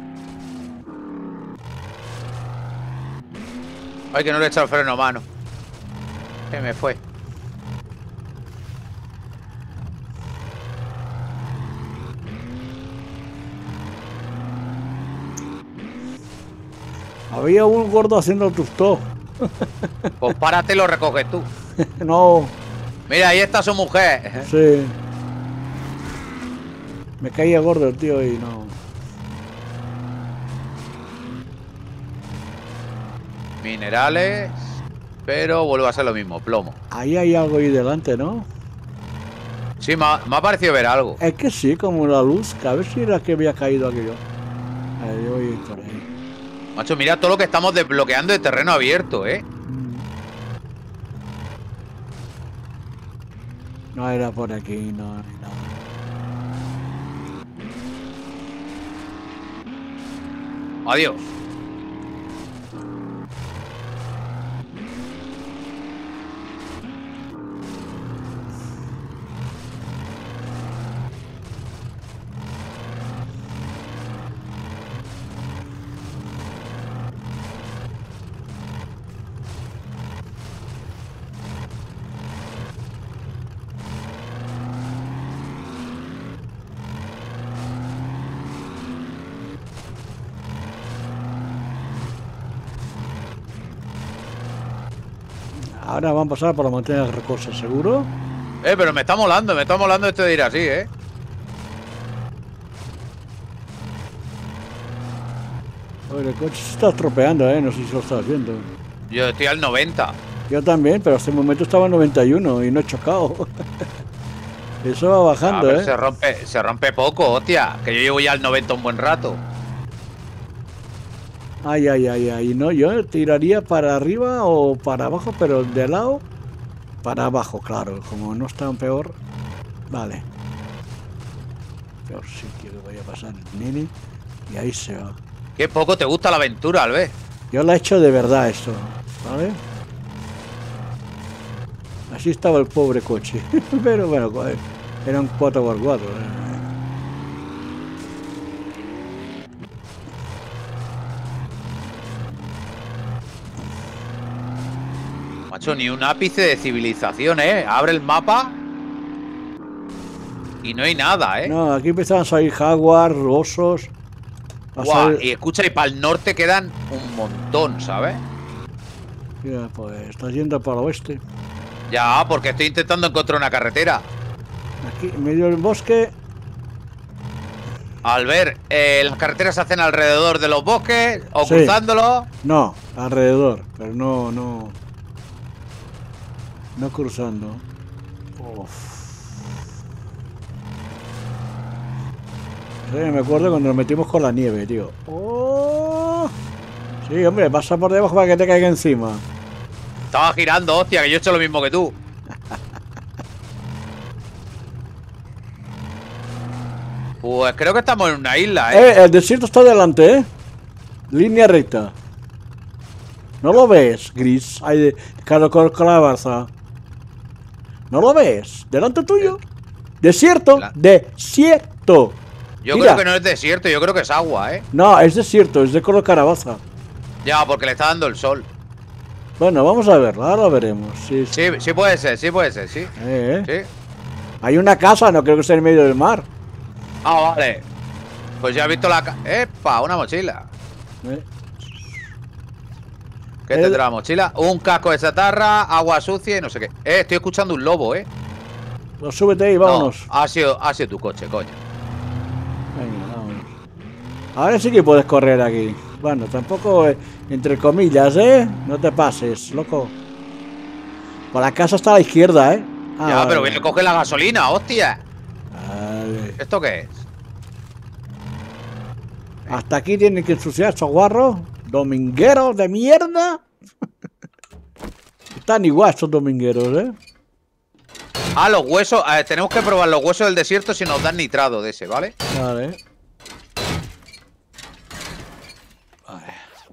S3: Ay, que no le he echado el freno a mano. Que me fue.
S4: Había un gordo haciendo tostó.
S3: Pues párate y lo recoges tú.
S4: No.
S3: Mira, ahí está su mujer.
S4: Sí. Me caía gordo el tío y no.
S3: Minerales. Pero vuelve a ser lo mismo, plomo.
S4: Ahí hay algo ahí delante, ¿no?
S3: Sí, me ha, me ha parecido ver algo.
S4: Es que sí, como la luz, que a ver si era que había caído aquello. A ver, yo voy por ahí.
S3: Macho, mira todo lo que estamos desbloqueando de terreno abierto, ¿eh?
S4: No era por aquí, no, ni nada.
S3: Adiós.
S4: Ahora van a pasar por la montaña de Recosa, ¿seguro?
S3: Eh, pero me está molando, me está molando esto de ir así, ¿eh?
S4: Oye, el coche se está estropeando, ¿eh? No sé si lo estás viendo.
S3: Yo estoy al noventa.
S4: Yo también, pero hasta el momento estaba en noventa y uno y no he chocado. Eso va bajando,
S3: ah,
S4: ¿eh?
S3: Se rompe, se rompe poco, hostia. Que yo llevo ya al noventa un buen rato.
S4: Ay, ay, ay, ay. No, yo tiraría para arriba o para abajo, pero de lado para abajo, claro. Como no está peor. Vale. Peor sitio que vaya a pasar el nene. Y ahí se va.
S3: Qué poco te gusta la aventura, Albert.
S4: Yo la he hecho de verdad esto, ¿vale? Así estaba el pobre coche. Pero bueno, era un cuatro por cuatro. ¿eh?
S3: Macho, ni un ápice de civilización, ¿eh? Abre el mapa y no hay nada, ¿eh?
S4: No, aquí empezaban a salir jaguars, osos.
S3: Guau, y escucha, y para el norte quedan un montón, ¿sabes?
S4: Mira, pues estás yendo para el oeste.
S3: Ya, porque estoy intentando encontrar una carretera.
S4: Aquí, en medio del bosque.
S3: Al ver, eh, las carreteras se hacen alrededor de los bosques o
S4: Sí.
S3: cruzándolos.
S4: No, alrededor, pero no, no. No cruzando. Uf. Sí, me acuerdo cuando nos metimos con la nieve, tío. Oh. Sí, hombre, pasa por debajo para que te caiga encima.
S3: Estaba girando, hostia, que yo he hecho lo mismo que tú. Pues creo que estamos en una isla, ¿eh?
S4: Eh, el desierto está delante, ¿eh? Línea recta. ¿No lo ves, Gris? Ahí de Carlos Calabaza. ¿No lo ves? Delante tuyo. Desierto.
S3: La-
S4: Desierto.
S3: Yo
S4: Mira.
S3: creo que no es desierto, yo creo que es agua, ¿eh?
S4: No, es desierto, es de color calabaza.
S3: Ya, porque le está dando el sol.
S4: Bueno, vamos a verlo, ahora lo veremos. Sí, sí.
S3: Sí, sí puede ser, sí puede ser, sí.
S4: Eh, eh.
S3: Sí.
S4: Hay una casa, no creo que esté en medio del mar.
S3: Ah, vale. Pues ya he visto la... ca- ¡Epa! Una mochila.
S4: Eh.
S3: ¿Qué
S4: El-
S3: tendrá la mochila? Un casco de chatarra, agua sucia y no sé qué. Eh, estoy escuchando un lobo, ¿eh?
S4: Pues súbete ahí, vámonos.
S3: No, ha sido, ha sido tu coche, coño.
S4: Venga, vámonos. Ahora sí que puedes correr aquí. Bueno, tampoco, eh, entre comillas, ¿eh? No te pases, loco. Por la casa está a la izquierda, ¿eh? Ah,
S3: ya,
S4: vale,
S3: pero
S4: vale.
S3: viene a coger la gasolina, hostia.
S4: Vale.
S3: ¿Esto qué es?
S4: Hasta aquí tienen que ensuciar estos guarros. Domingueros de mierda. Están igual estos domingueros, ¿eh?
S3: Ah, los huesos. eh, tenemos que probar los huesos del desierto si nos dan nitrado de ese, ¿vale?
S4: Vale. Vale.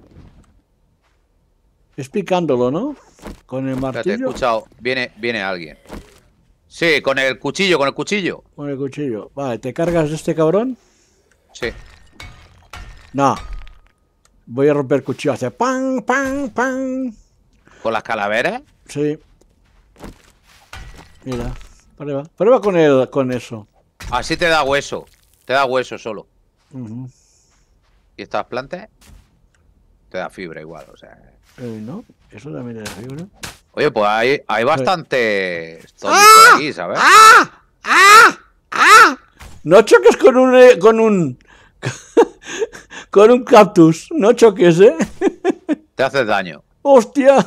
S4: Es picándolo, ¿no? Con el
S3: Espérate, he
S4: martillo.
S3: escuchado. Viene, viene alguien. Sí, con el cuchillo, con el cuchillo.
S4: Con el cuchillo. Vale, ¿te cargas de este cabrón?
S3: Sí.
S4: No. Voy a romper el cuchillo. Hace pan, pan, pan.
S3: ¿Con las calaveras?
S4: Sí. Mira. Prueba. Prueba con el, con eso.
S3: Así te da hueso. Te da hueso solo.
S4: Ujú.
S3: ¿Y estas plantas? Te da fibra igual, o sea.
S4: Eh, no, eso también es fibra.
S3: Oye, pues hay, hay bastante zombies
S4: ¡Ah!
S3: por aquí, ¿sabes?
S4: No choques con un eh, con un con un cactus. No choques, ¿eh?
S3: Te haces daño.
S4: ¡Hostia!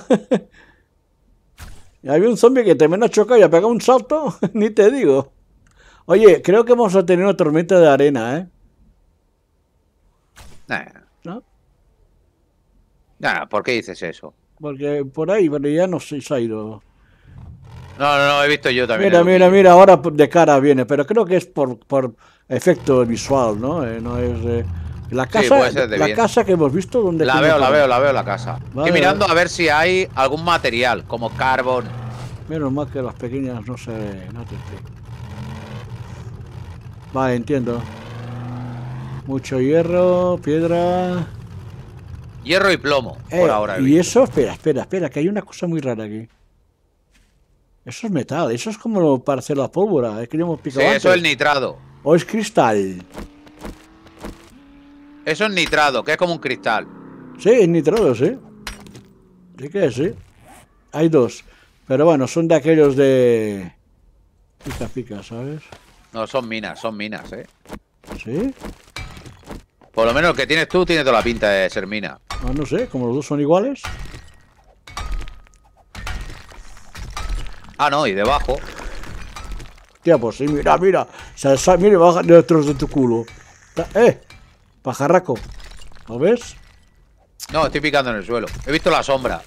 S4: Y había un zombie que también ha chocado y ha pegado un salto. Ni te digo. Oye, creo que vamos a tener una tormenta de arena, ¿eh?
S3: Nah,
S4: ¿No?
S3: nah, ¿por qué dices eso?
S4: Porque por ahí, pero ya no sé, se ha ido.
S3: No, no, no, he visto yo también.
S4: Mira,
S3: el
S4: mira,
S3: vídeo.
S4: mira, ahora de cara viene, pero creo que es por, por efecto visual, ¿no? Eh, no es eh, la
S3: Sí,
S4: casa,
S3: puede ser de
S4: la
S3: bien.
S4: casa que hemos visto donde
S3: La
S4: tiene
S3: veo, la
S4: todo.
S3: veo, la veo la casa.
S4: Vale,
S3: Estoy mirando
S4: vale.
S3: a ver si hay algún material, como carbón.
S4: Menos mal que las pequeñas no se no te explico. Vale, entiendo. Mucho hierro, piedra.
S3: Hierro y plomo,
S4: Eh,
S3: por ahora. he
S4: y
S3: visto.
S4: eso, espera, espera, espera, que hay una cosa muy rara aquí. Eso es metal, eso es como para hacer la pólvora, es que ya hemos
S3: Sí,
S4: picado antes.
S3: eso es el nitrado.
S4: O es cristal.
S3: Eso es nitrado, que es como un cristal.
S4: Sí, es nitrado, sí. Sí que es, sí. Hay dos. Pero bueno, son de aquellos de... Pica, pica, ¿sabes?
S3: No, son minas, son minas, eh.
S4: ¿Sí?
S3: Por lo menos el que tienes tú tiene toda la pinta de ser mina.
S4: Ah, no sé, como los dos son iguales.
S3: Ah, no, y debajo.
S4: Tía, pues sí, mira, mira. Se sa- mira, baja detrás de tu culo. Ta- ¡Eh! Pajarraco. ¿Lo ves?
S3: No, estoy picando en el suelo. He visto la sombra.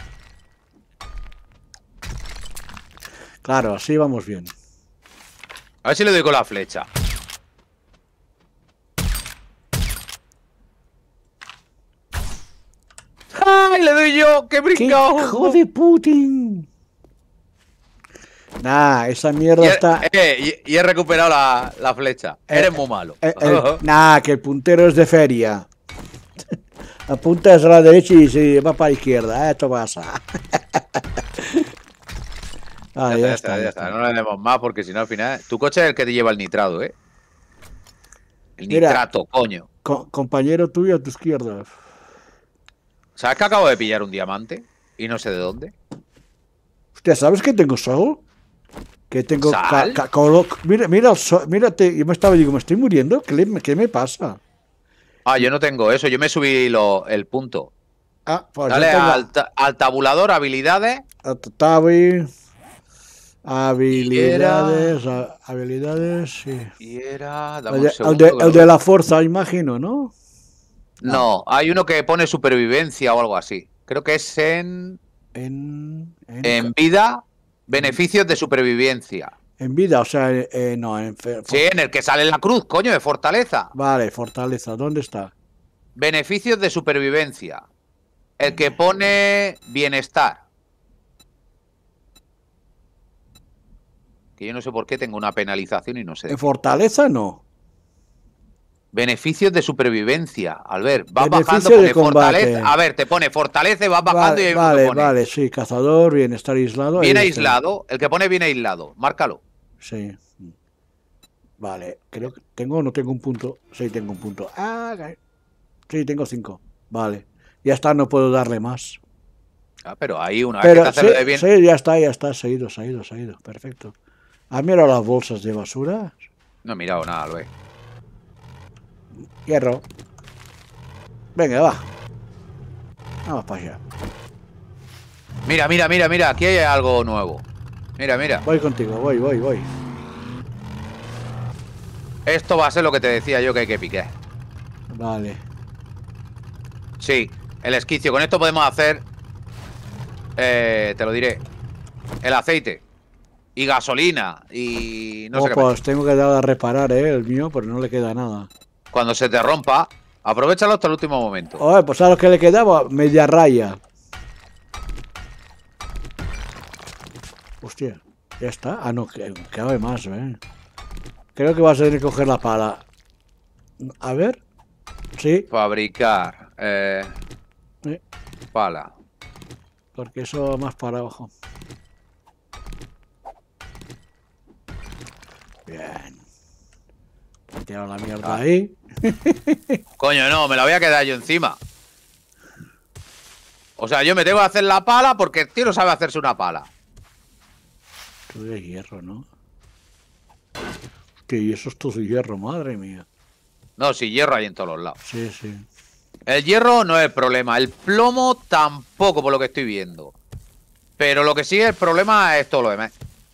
S4: Claro, así vamos bien.
S3: A ver si le doy con la flecha. ¡Ay, le doy yo! ¡Qué
S4: ¡Qué
S3: brincao!
S4: hijo de Putin! Nah, esa mierda
S3: Y he,
S4: está...
S3: eh, y, y he recuperado la, la flecha.
S4: Eh,
S3: Eres muy malo.
S4: Eh, eh, nah, que el puntero es de feria. Apuntas a la derecha y se va para la izquierda. Eh, esto pasa. Ah,
S3: ya,
S4: ya,
S3: ya,
S4: está,
S3: está,
S4: ya
S3: ya
S4: está.
S3: está. No le demos más porque si no al final... Tu coche es el que te lleva el nitrado, ¿eh? El
S4: Mira.
S3: nitrato, coño.
S4: Co- compañero tuyo a tu izquierda.
S3: ¿Sabes que acabo de pillar un diamante? Y no sé de dónde.
S4: Hostia, ¿sabes que tengo sol? Que tengo...
S3: ¿Sal?
S4: ca- ca- colo- mira, mira el sol. Mírate, yo me estaba, digo, ¿me estoy muriendo? ¿Qué, le- qué me pasa?
S3: Ah, yo no tengo eso. Yo me subí lo, el punto.
S4: Ah, pues
S3: Dale
S4: yo tengo...
S3: al, ta- al tabulador, habilidades.
S4: Tabi, habilidades, a- habilidades, sí.
S3: Y era... Dame
S4: El
S3: un
S4: de, el
S3: segundo
S4: de-
S3: que
S4: el
S3: lo-
S4: de la fuerza, imagino, ¿no?
S3: No, hay uno que pone supervivencia o algo así. Creo que es en,
S4: En, en,
S3: en vida, beneficios de supervivencia.
S4: en vida, o sea, eh, no, en... fe-
S3: Sí, en el que sale la cruz, coño, de fortaleza.
S4: Vale, fortaleza, ¿dónde está?
S3: Beneficios de supervivencia. El que pone bienestar. Que yo no sé por qué tengo una penalización y no sé. de
S4: En
S3: qué.
S4: fortaleza no.
S3: Beneficios de supervivencia. Albert, vas
S4: Beneficio
S3: bajando,
S4: de
S3: pone
S4: combate.
S3: fortaleza. A ver, te pone fortaleza y vas bajando y hay
S4: Vale,
S3: uno que
S4: vale,
S3: pone
S4: vale, sí, cazador, bienestar aislado.
S3: bien
S4: ahí está.
S3: aislado. El que pone bien aislado. Márcalo.
S4: Sí. Vale, creo que tengo o no tengo un punto. Sí, tengo un punto. Ah, sí, tengo cinco. Vale. Ya está, no puedo darle más.
S3: Ah, pero hay una.
S4: Pero
S3: hay que hacerlo
S4: sí,
S3: de bien.
S4: sí, ya está, ya está, se ha ido, se ha ido, se ha ido. Perfecto. ¿Has mirado las bolsas de basura?
S3: No he mirado nada, Albert.
S4: Hierro. Venga, va. Vamos para allá.
S3: Mira, mira, mira, mira. Aquí hay algo nuevo. Mira, mira.
S4: Voy contigo, voy, voy, voy.
S3: Esto va a ser lo que te decía yo que hay que piquar.
S4: Vale.
S3: Sí, el esquicio. Con esto podemos hacer... Eh, te lo diré. El aceite. Y gasolina. Y no
S4: Oh,
S3: sé qué más.
S4: pues tengo que dar a reparar, eh, el mío, pero no le queda nada.
S3: Cuando se te rompa, aprovechalo hasta el último momento.
S4: Oye, pues a lo que le quedaba, media raya. Hostia, ya está. Ah, no, que cabe más, eh. Creo que vas a tener que coger la pala. A ver. Sí,
S3: Fabricar. Eh,
S4: Sí.
S3: Pala.
S4: porque eso más para abajo. Bien. He tirado la mierda
S3: Ah.
S4: ahí.
S3: Coño, no, me la voy a quedar yo encima. O sea, yo me tengo que hacer la pala porque el tío no sabe hacerse una pala.
S4: Todo de hierro, ¿no? Que y eso es todo hierro, madre mía.
S3: No, si hierro hay en todos los lados.
S4: Sí, sí.
S3: El hierro no es el problema. El plomo tampoco, por lo que estoy viendo. Pero lo que sí es el problema es todo lo demás.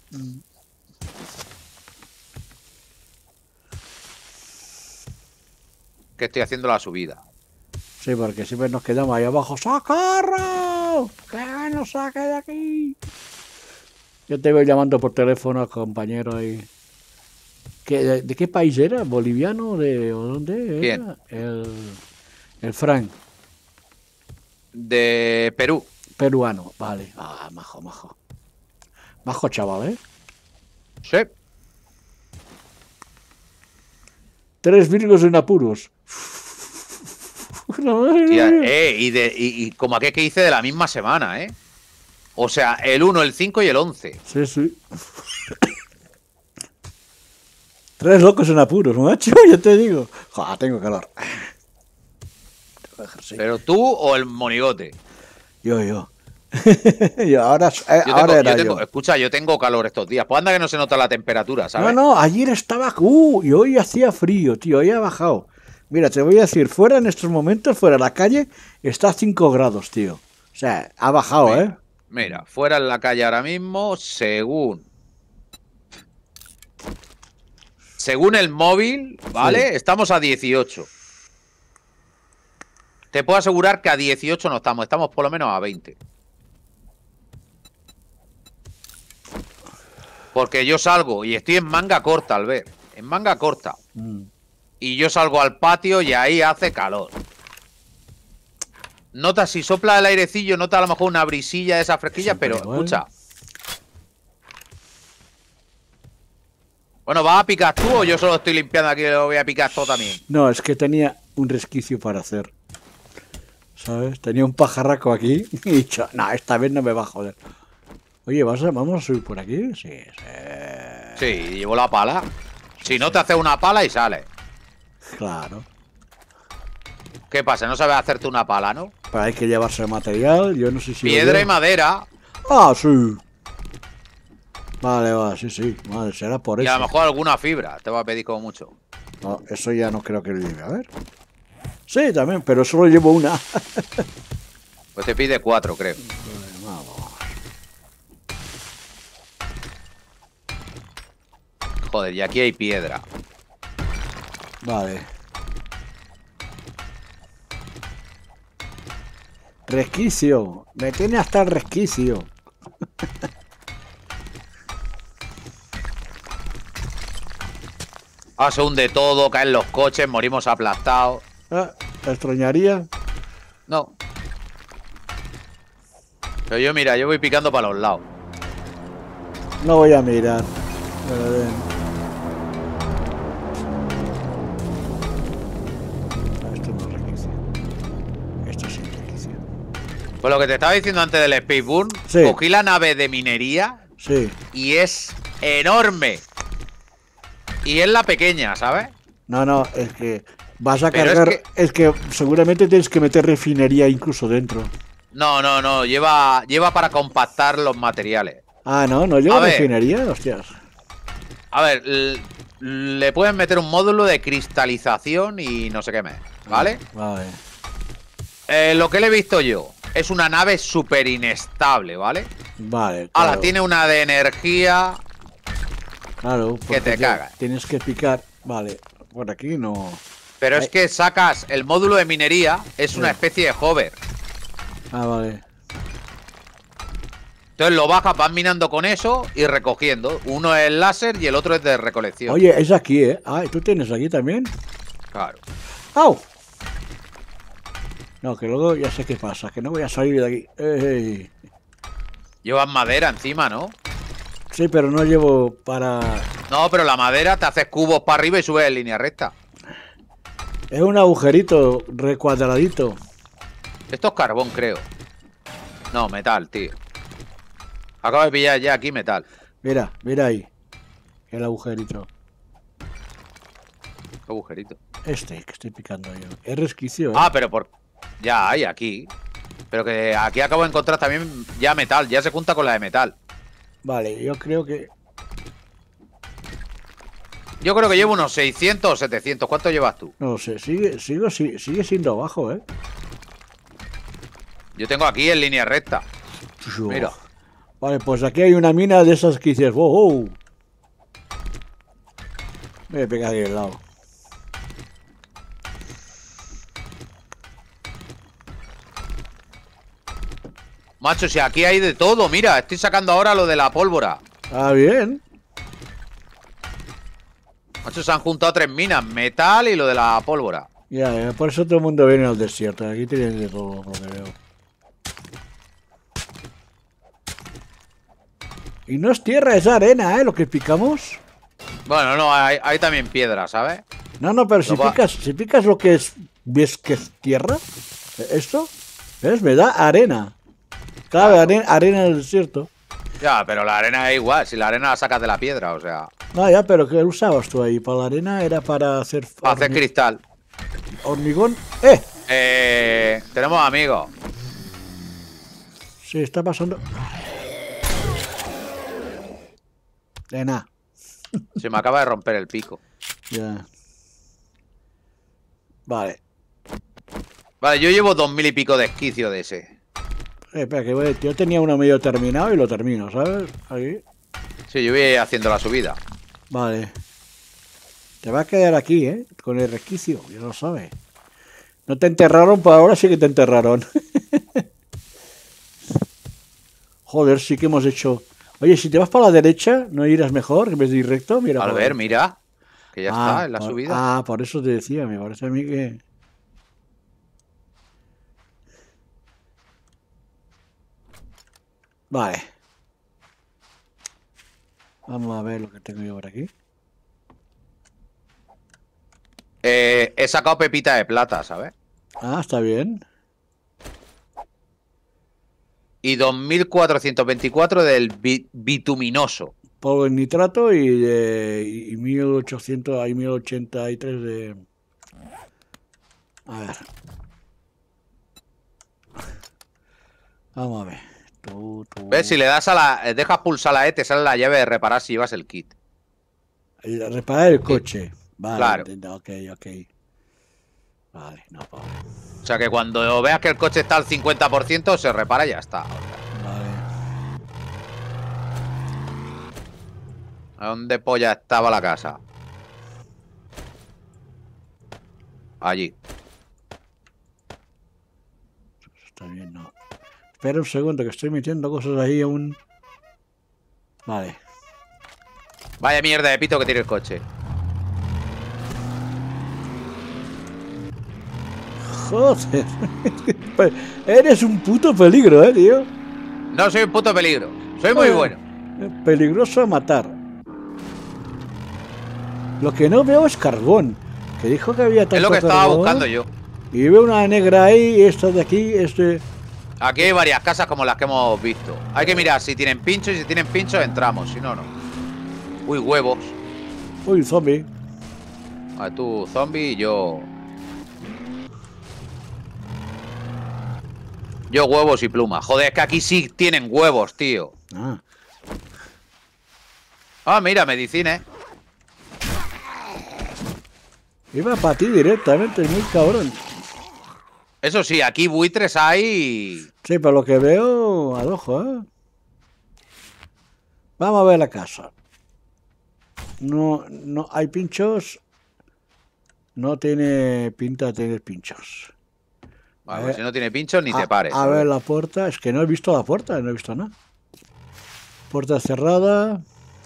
S3: Que estoy haciendo la subida.
S4: Sí, porque siempre nos quedamos ahí abajo. ¡Socorro! ¡Que nos saque de aquí! Yo te voy llamando por teléfono, compañero, ahí. ¿Qué, de, de qué país era? ¿Boliviano? ¿De o dónde era?
S3: ¿Quién?
S4: El, el Frank.
S3: De Perú.
S4: Peruano, vale. Ah, majo, majo. Majo, chaval, ¿eh?
S3: Sí.
S4: Tres virgos en apuros. La madre
S3: Tía,
S4: mía.
S3: eh, y, de, y, y como aquel que hice de la misma semana, ¿eh? O sea, el uno, el cinco y el once.
S4: Sí, sí. Tres locos en apuros, macho, ya te digo. Joder, tengo calor. Tengo ejercicio.
S3: Pero tú o el monigote.
S4: Yo, yo. yo ahora, eh,
S3: Yo
S4: ahora
S3: tengo,
S4: era
S3: yo tengo-
S4: yo.
S3: escucha, yo tengo calor estos días. Pues anda que no se nota la temperatura, ¿sabes?
S4: No, no, ayer estaba... Uh, y hoy hacía frío, tío, hoy ha bajado. Mira, te voy a decir, fuera en estos momentos, fuera de la calle, está a cinco grados, tío. O sea, ha bajado,
S3: Mira,
S4: ¿eh?
S3: Mira, fuera en la calle ahora mismo, según... Según el móvil, ¿vale?
S4: Sí.
S3: Estamos a dieciocho. Te puedo asegurar que a dieciocho no estamos, estamos por lo menos a veinte. Porque yo salgo y estoy en manga corta, al ver. En manga corta.
S4: Mm.
S3: Y yo salgo al patio y ahí hace calor. Nota, si sopla el airecillo, nota a lo mejor una brisilla de esas fresquillas, pero
S4: igual.
S3: escucha. Bueno, ¿vas a picar tú o yo solo estoy limpiando aquí y lo voy a picar todo también?
S4: No, es que tenía un resquicio para hacer. ¿Sabes? Tenía un pajarraco aquí y he dicho, no, esta vez no me va a joder. Oye, ¿vas a, ¿vamos a subir por aquí? Sí, sí.
S3: Sí, llevo la pala. Si no, te haces una pala y sales.
S4: Claro.
S3: ¿Qué pasa? ¿No sabes hacerte una pala, no?
S4: Pero hay que llevarse material, yo no sé si... lo
S3: Piedra y
S4: llevo.
S3: madera.
S4: Ah, sí. Vale, vale, sí, sí. Vale, será por
S3: Y
S4: eso.
S3: a lo mejor alguna fibra. Te va a pedir como mucho.
S4: No, eso ya no creo que lo lleve. A ver. Sí, también, pero solo llevo una.
S3: Pues te pide cuatro, creo.
S4: Vamos.
S3: Joder, y aquí hay piedra.
S4: Vale. Resquicio. Me tiene hasta el resquicio.
S3: Ah, se hunde todo, caen los coches, morimos aplastados.
S4: Ah, ¿te extrañaría?
S3: No. Pero yo, mira, yo voy picando para los lados.
S4: No voy a mirar. Pero ven. Ah, esto no es resquicio. Esto sí es resquicio.
S3: Pues lo que te estaba diciendo antes del Spaceburn,
S4: Sí.
S3: cogí la nave de minería
S4: Sí.
S3: y es enorme. Y es la pequeña, ¿sabes?
S4: No, no, es que vas a
S3: Pero es
S4: cargar.
S3: que-
S4: Es que... seguramente tienes que meter refinería incluso dentro.
S3: No, no, no, lleva, lleva para compactar los materiales.
S4: Ah, no, no lleva
S3: A ver.
S4: refinería, hostias.
S3: A ver, l- le pueden meter un módulo de cristalización y no sé qué más, ¿vale?
S4: Vale.
S3: Eh, lo que le he visto yo es una nave súper inestable, ¿vale?
S4: Vale.
S3: Ahora,
S4: Claro,
S3: tiene una de energía.
S4: claro, porque
S3: te cagas.
S4: Tienes que picar. Vale, por aquí no.
S3: Pero es
S4: Ay.
S3: que sacas el módulo de minería, es una
S4: Sí.
S3: especie de hover.
S4: Ah, vale.
S3: Entonces lo bajas, vas minando con eso y recogiendo. Uno es láser y el otro es de recolección.
S4: Oye, es aquí, ¿eh? Ah, ¿tú tienes aquí también?
S3: Claro.
S4: ¡Au! No, que luego ya sé qué pasa, que no voy a salir de aquí. Ey.
S3: Llevas madera encima, ¿no?
S4: Sí, pero no llevo para...
S3: No, pero la madera te haces cubos para arriba y subes en línea recta.
S4: Es un agujerito recuadradito.
S3: Esto es carbón, creo. No, metal, tío. Acabo de pillar ya aquí metal.
S4: Mira, mira ahí. El agujerito.
S3: Qué agujerito.
S4: Este que estoy picando yo. Es resquicio, ¿eh?
S3: Ah, pero por... Ya hay aquí. Pero que aquí acabo de encontrar también ya metal. Ya se junta con la de metal.
S4: Vale, yo creo que...
S3: Yo creo que llevo unos seiscientos o setecientos. ¿Cuánto llevas tú?
S4: No sé, sigue, sigo, sigue, sigue siendo bajo, ¿eh?
S3: Yo tengo aquí en línea recta. Mira.
S4: Vale, pues aquí hay una mina de esas que dices, wow, wow. Me voy a pegar ahí al lado.
S3: Macho, si aquí hay de todo. Mira, estoy sacando ahora lo de la pólvora.
S4: Ah, bien.
S3: Macho, se han juntado tres minas. Metal y lo de la pólvora.
S4: Ya, ya, por eso todo el mundo viene al desierto. Aquí tienen de todo, por lo que veo. Y no es tierra, es arena, ¿eh? Lo que picamos.
S3: Bueno, no, hay, hay también piedra, ¿sabes?
S4: No, no, pero si
S3: Lo va-
S4: picas, si picas lo que es, ¿ves que es tierra? ¿Esto? ¿Ves? Me da arena. Claro,
S3: Claro.
S4: arena, arena del desierto.
S3: Ya, pero la arena es igual. Si la arena la sacas de la piedra, o sea,
S4: No, ya, pero ¿qué usabas tú ahí? Para la arena era para hacer,
S3: para hacer
S4: hormi-
S3: cristal.
S4: hormigón. ¡Eh!
S3: Eh, tenemos amigos.
S4: Sí, está pasando. De nada.
S3: Se me acaba de romper el pico.
S4: Ya. Vale.
S3: Vale, yo llevo dos mil y pico de esquicio de ese.
S4: Eh, espera, que voy- yo tenía uno medio terminado y lo termino, ¿sabes? Aquí.
S3: Sí, yo voy haciendo la subida.
S4: Vale. Te va a quedar aquí, ¿eh? Con el resquicio, ya lo sabes. No te enterraron, pero ahora sí que te enterraron. Joder, sí que hemos hecho... Oye, si te vas para la derecha, ¿no irás mejor en vez de ir recto? Mira,
S3: Al
S4: por
S3: ver,
S4: ahí.
S3: mira. Que ya
S4: Ah,
S3: está en la
S4: por-
S3: subida.
S4: Ah, por eso te decía, me parece a mí que... Vale. Vamos a ver lo que tengo yo por aquí.
S3: Eh, he sacado pepita de plata, ¿sabes?
S4: Ah, está bien.
S3: Y dos mil cuatrocientos veinticuatro del bi- bituminoso.
S4: Polvo en nitrato y, de, y mil ochocientos, hay mil ochenta y tres de... A ver. Vamos a ver. Tú, tú.
S3: ¿Ves? Si le das a la... eh, dejas pulsar la E, te sale la llave de reparar si llevas el kit.
S4: El- Reparar el coche. Vale,
S3: Claro.
S4: entiendo, ok, ok. Vale, no, pobre.
S3: O sea que cuando veas que el coche está al cincuenta por ciento, se repara y ya está.
S4: Vale.
S3: ¿A dónde polla estaba la casa? Allí.
S4: Está bien, no. Espera un segundo, que estoy metiendo cosas ahí aún. Vale.
S3: Vaya mierda de pito que tiene el coche.
S4: Joder. Pues, eres un puto peligro, eh, tío.
S3: No soy un puto peligro. Soy muy
S4: Joder.
S3: bueno.
S4: Peligroso a matar. Lo que no veo es carbón. Que dijo que había tanto
S3: Es lo que estaba
S4: carbón.
S3: buscando yo.
S4: Y veo una negra ahí, esta de aquí, este...
S3: Aquí hay varias casas como las que hemos visto. Hay que mirar si tienen pinchos y si tienen pinchos entramos. Si no, no. Uy, huevos.
S4: Uy, zombie.
S3: A ver, tú, zombie, y yo... Yo huevos y plumas. Joder, es que aquí sí tienen huevos, tío.
S4: Ah.
S3: Ah, mira, medicina.
S4: Iba para ti directamente, es muy cabrón.
S3: Eso sí, aquí buitres hay...
S4: Sí, por lo que veo, al ojo, ¿eh? Vamos a ver la casa. No, no, hay pinchos. No tiene pinta de tener pinchos.
S3: Vale,
S4: A
S3: pues
S4: ver.
S3: si no tiene pinchos ni
S4: a,
S3: te pares.
S4: A
S3: ¿sabes?
S4: ver la puerta. Es que no he visto la puerta, no he visto nada. Puerta cerrada.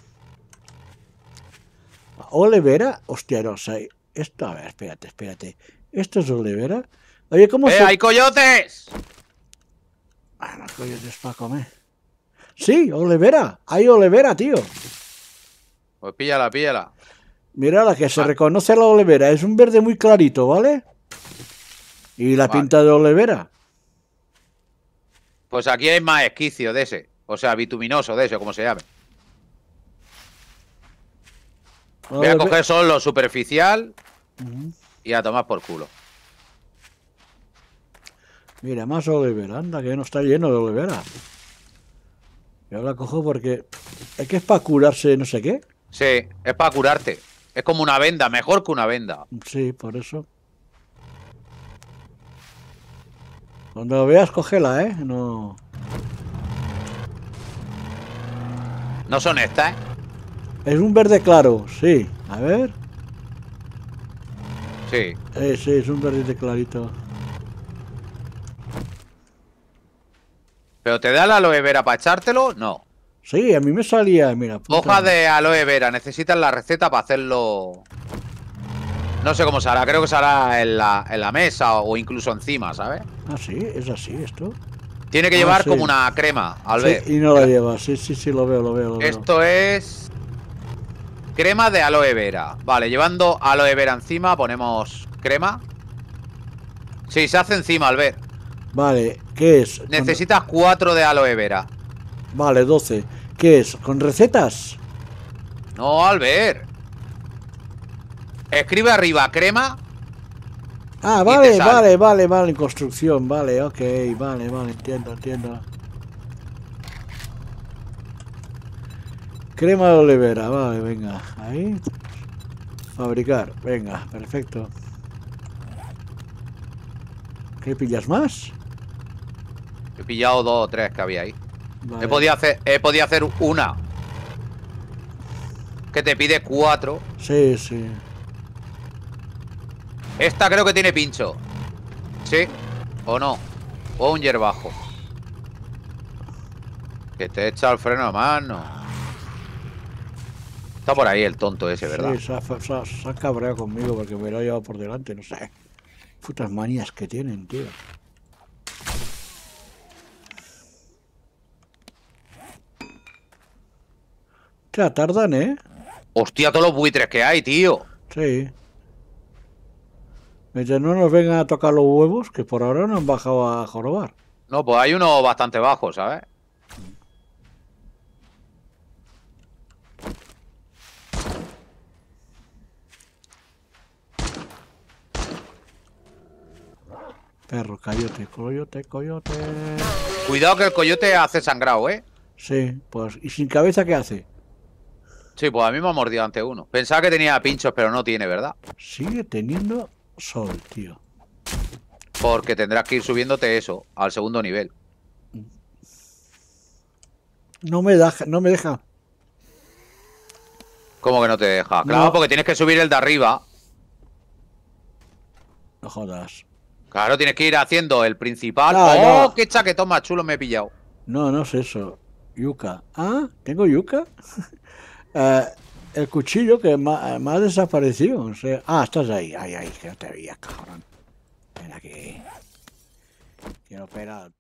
S4: Olivera. Hostia, no sé. Esto, a ver, espérate, espérate. ¿Esto es Olivera? Oye, ¿cómo
S3: ¡Eh,
S4: se...?
S3: hay coyotes!
S4: Ah, no, coyotes para comer. Sí, Olivera. Hay Olivera, tío.
S3: Pues píllala, píllala.
S4: Mira la que se
S3: Ah.
S4: reconoce la olivera. Es un verde muy clarito, ¿vale? Y la
S3: Vale.
S4: pinta de olivera.
S3: Pues aquí hay más esquicio de ese. O sea, bituminoso de ese, como se llame. Voy a
S4: Olive-
S3: coger solo lo superficial
S4: Ujú.
S3: y a tomar por culo.
S4: Mira, más olivera. Anda, que no está lleno de olivera. Yo la cojo porque... Es que es para curarse no sé qué.
S3: Sí, es para curarte. Es como una venda, mejor que una venda.
S4: Sí, por eso. Cuando lo veas, cógela, ¿eh? No...
S3: No son estas, ¿eh?
S4: Es un verde claro, sí. A ver.
S3: Sí.
S4: Eh, sí, es un verde clarito.
S3: ¿Pero te da la aloe vera para echártelo? No.
S4: Sí, a mí me salía, mira. puta.
S3: Hojas de aloe vera. Necesitas la receta para hacerlo... No sé cómo se hará. Creo que se hará en la, en la mesa o incluso encima, ¿sabes?
S4: Ah, sí, es así esto.
S3: Tiene que
S4: Ah,
S3: llevar
S4: sí.
S3: como una crema, al
S4: Sí,
S3: ver.
S4: y no la lleva, sí, sí, sí, lo veo, lo veo. Lo veo.
S3: Esto es... Crema de aloe vera. Vale, llevando aloe vera encima ponemos crema. Sí, se hace encima, al ver.
S4: Vale, ¿qué es? Con-
S3: Necesitas cuatro de aloe vera.
S4: Vale, doce. ¿Qué es? ¿Con recetas?
S3: No, al ver. Escribe arriba crema.
S4: Ah,
S3: Y te
S4: vale,
S3: sale.
S4: vale, vale, vale, en construcción, vale, ok, vale, vale, entiendo, entiendo. Crema de olivera, vale, venga, ahí. Fabricar, venga, perfecto. ¿Qué pillas más?
S3: He pillado dos o tres que había ahí.
S4: Vale.
S3: He podido hacer, he podido hacer una. Que te pide cuatro.
S4: Sí, sí.
S3: Esta creo que tiene pincho. ¿Sí? ¿O no? O un hierbajo. Que te echa el freno a mano. Está por ahí el tonto ese, ¿verdad?
S4: Sí, se ha, se ha- se ha cabreado conmigo porque me lo ha llevado por delante, no sé. Putas manías que tienen, tío. O sea, tardan, ¿eh?
S3: Hostia, todos los buitres que hay, tío.
S4: Sí. Mientras no nos vengan a tocar los huevos, que por ahora no han bajado a jorobar.
S3: No, pues hay uno bastante bajo, ¿sabes?
S4: Perro, coyote, coyote, coyote.
S3: Cuidado que el coyote hace sangrado, ¿eh?
S4: Sí, pues, ¿y sin cabeza qué hace?
S3: Sí, pues a mí me ha mordido ante uno. Pensaba que tenía pinchos, pero no tiene, ¿verdad?
S4: Sigue teniendo sol, tío.
S3: Porque tendrás que ir subiéndote eso al segundo nivel.
S4: No me deja, no me deja.
S3: ¿Cómo que no te deja? Claro,
S4: No.
S3: porque tienes que subir el de arriba.
S4: No jodas.
S3: Claro, tienes que ir haciendo el principal.
S4: No,
S3: ¡Oh,
S4: no.
S3: qué chaquetón más chulo me he pillado!
S4: No, no es eso. Yuca. Ah, ¿tengo yuca? Eh, el cuchillo que me ha, me ha desaparecido. O sea, ah, estás ahí. Ay, ay, que no te veía, cabrón. Ven aquí. Quiero operar.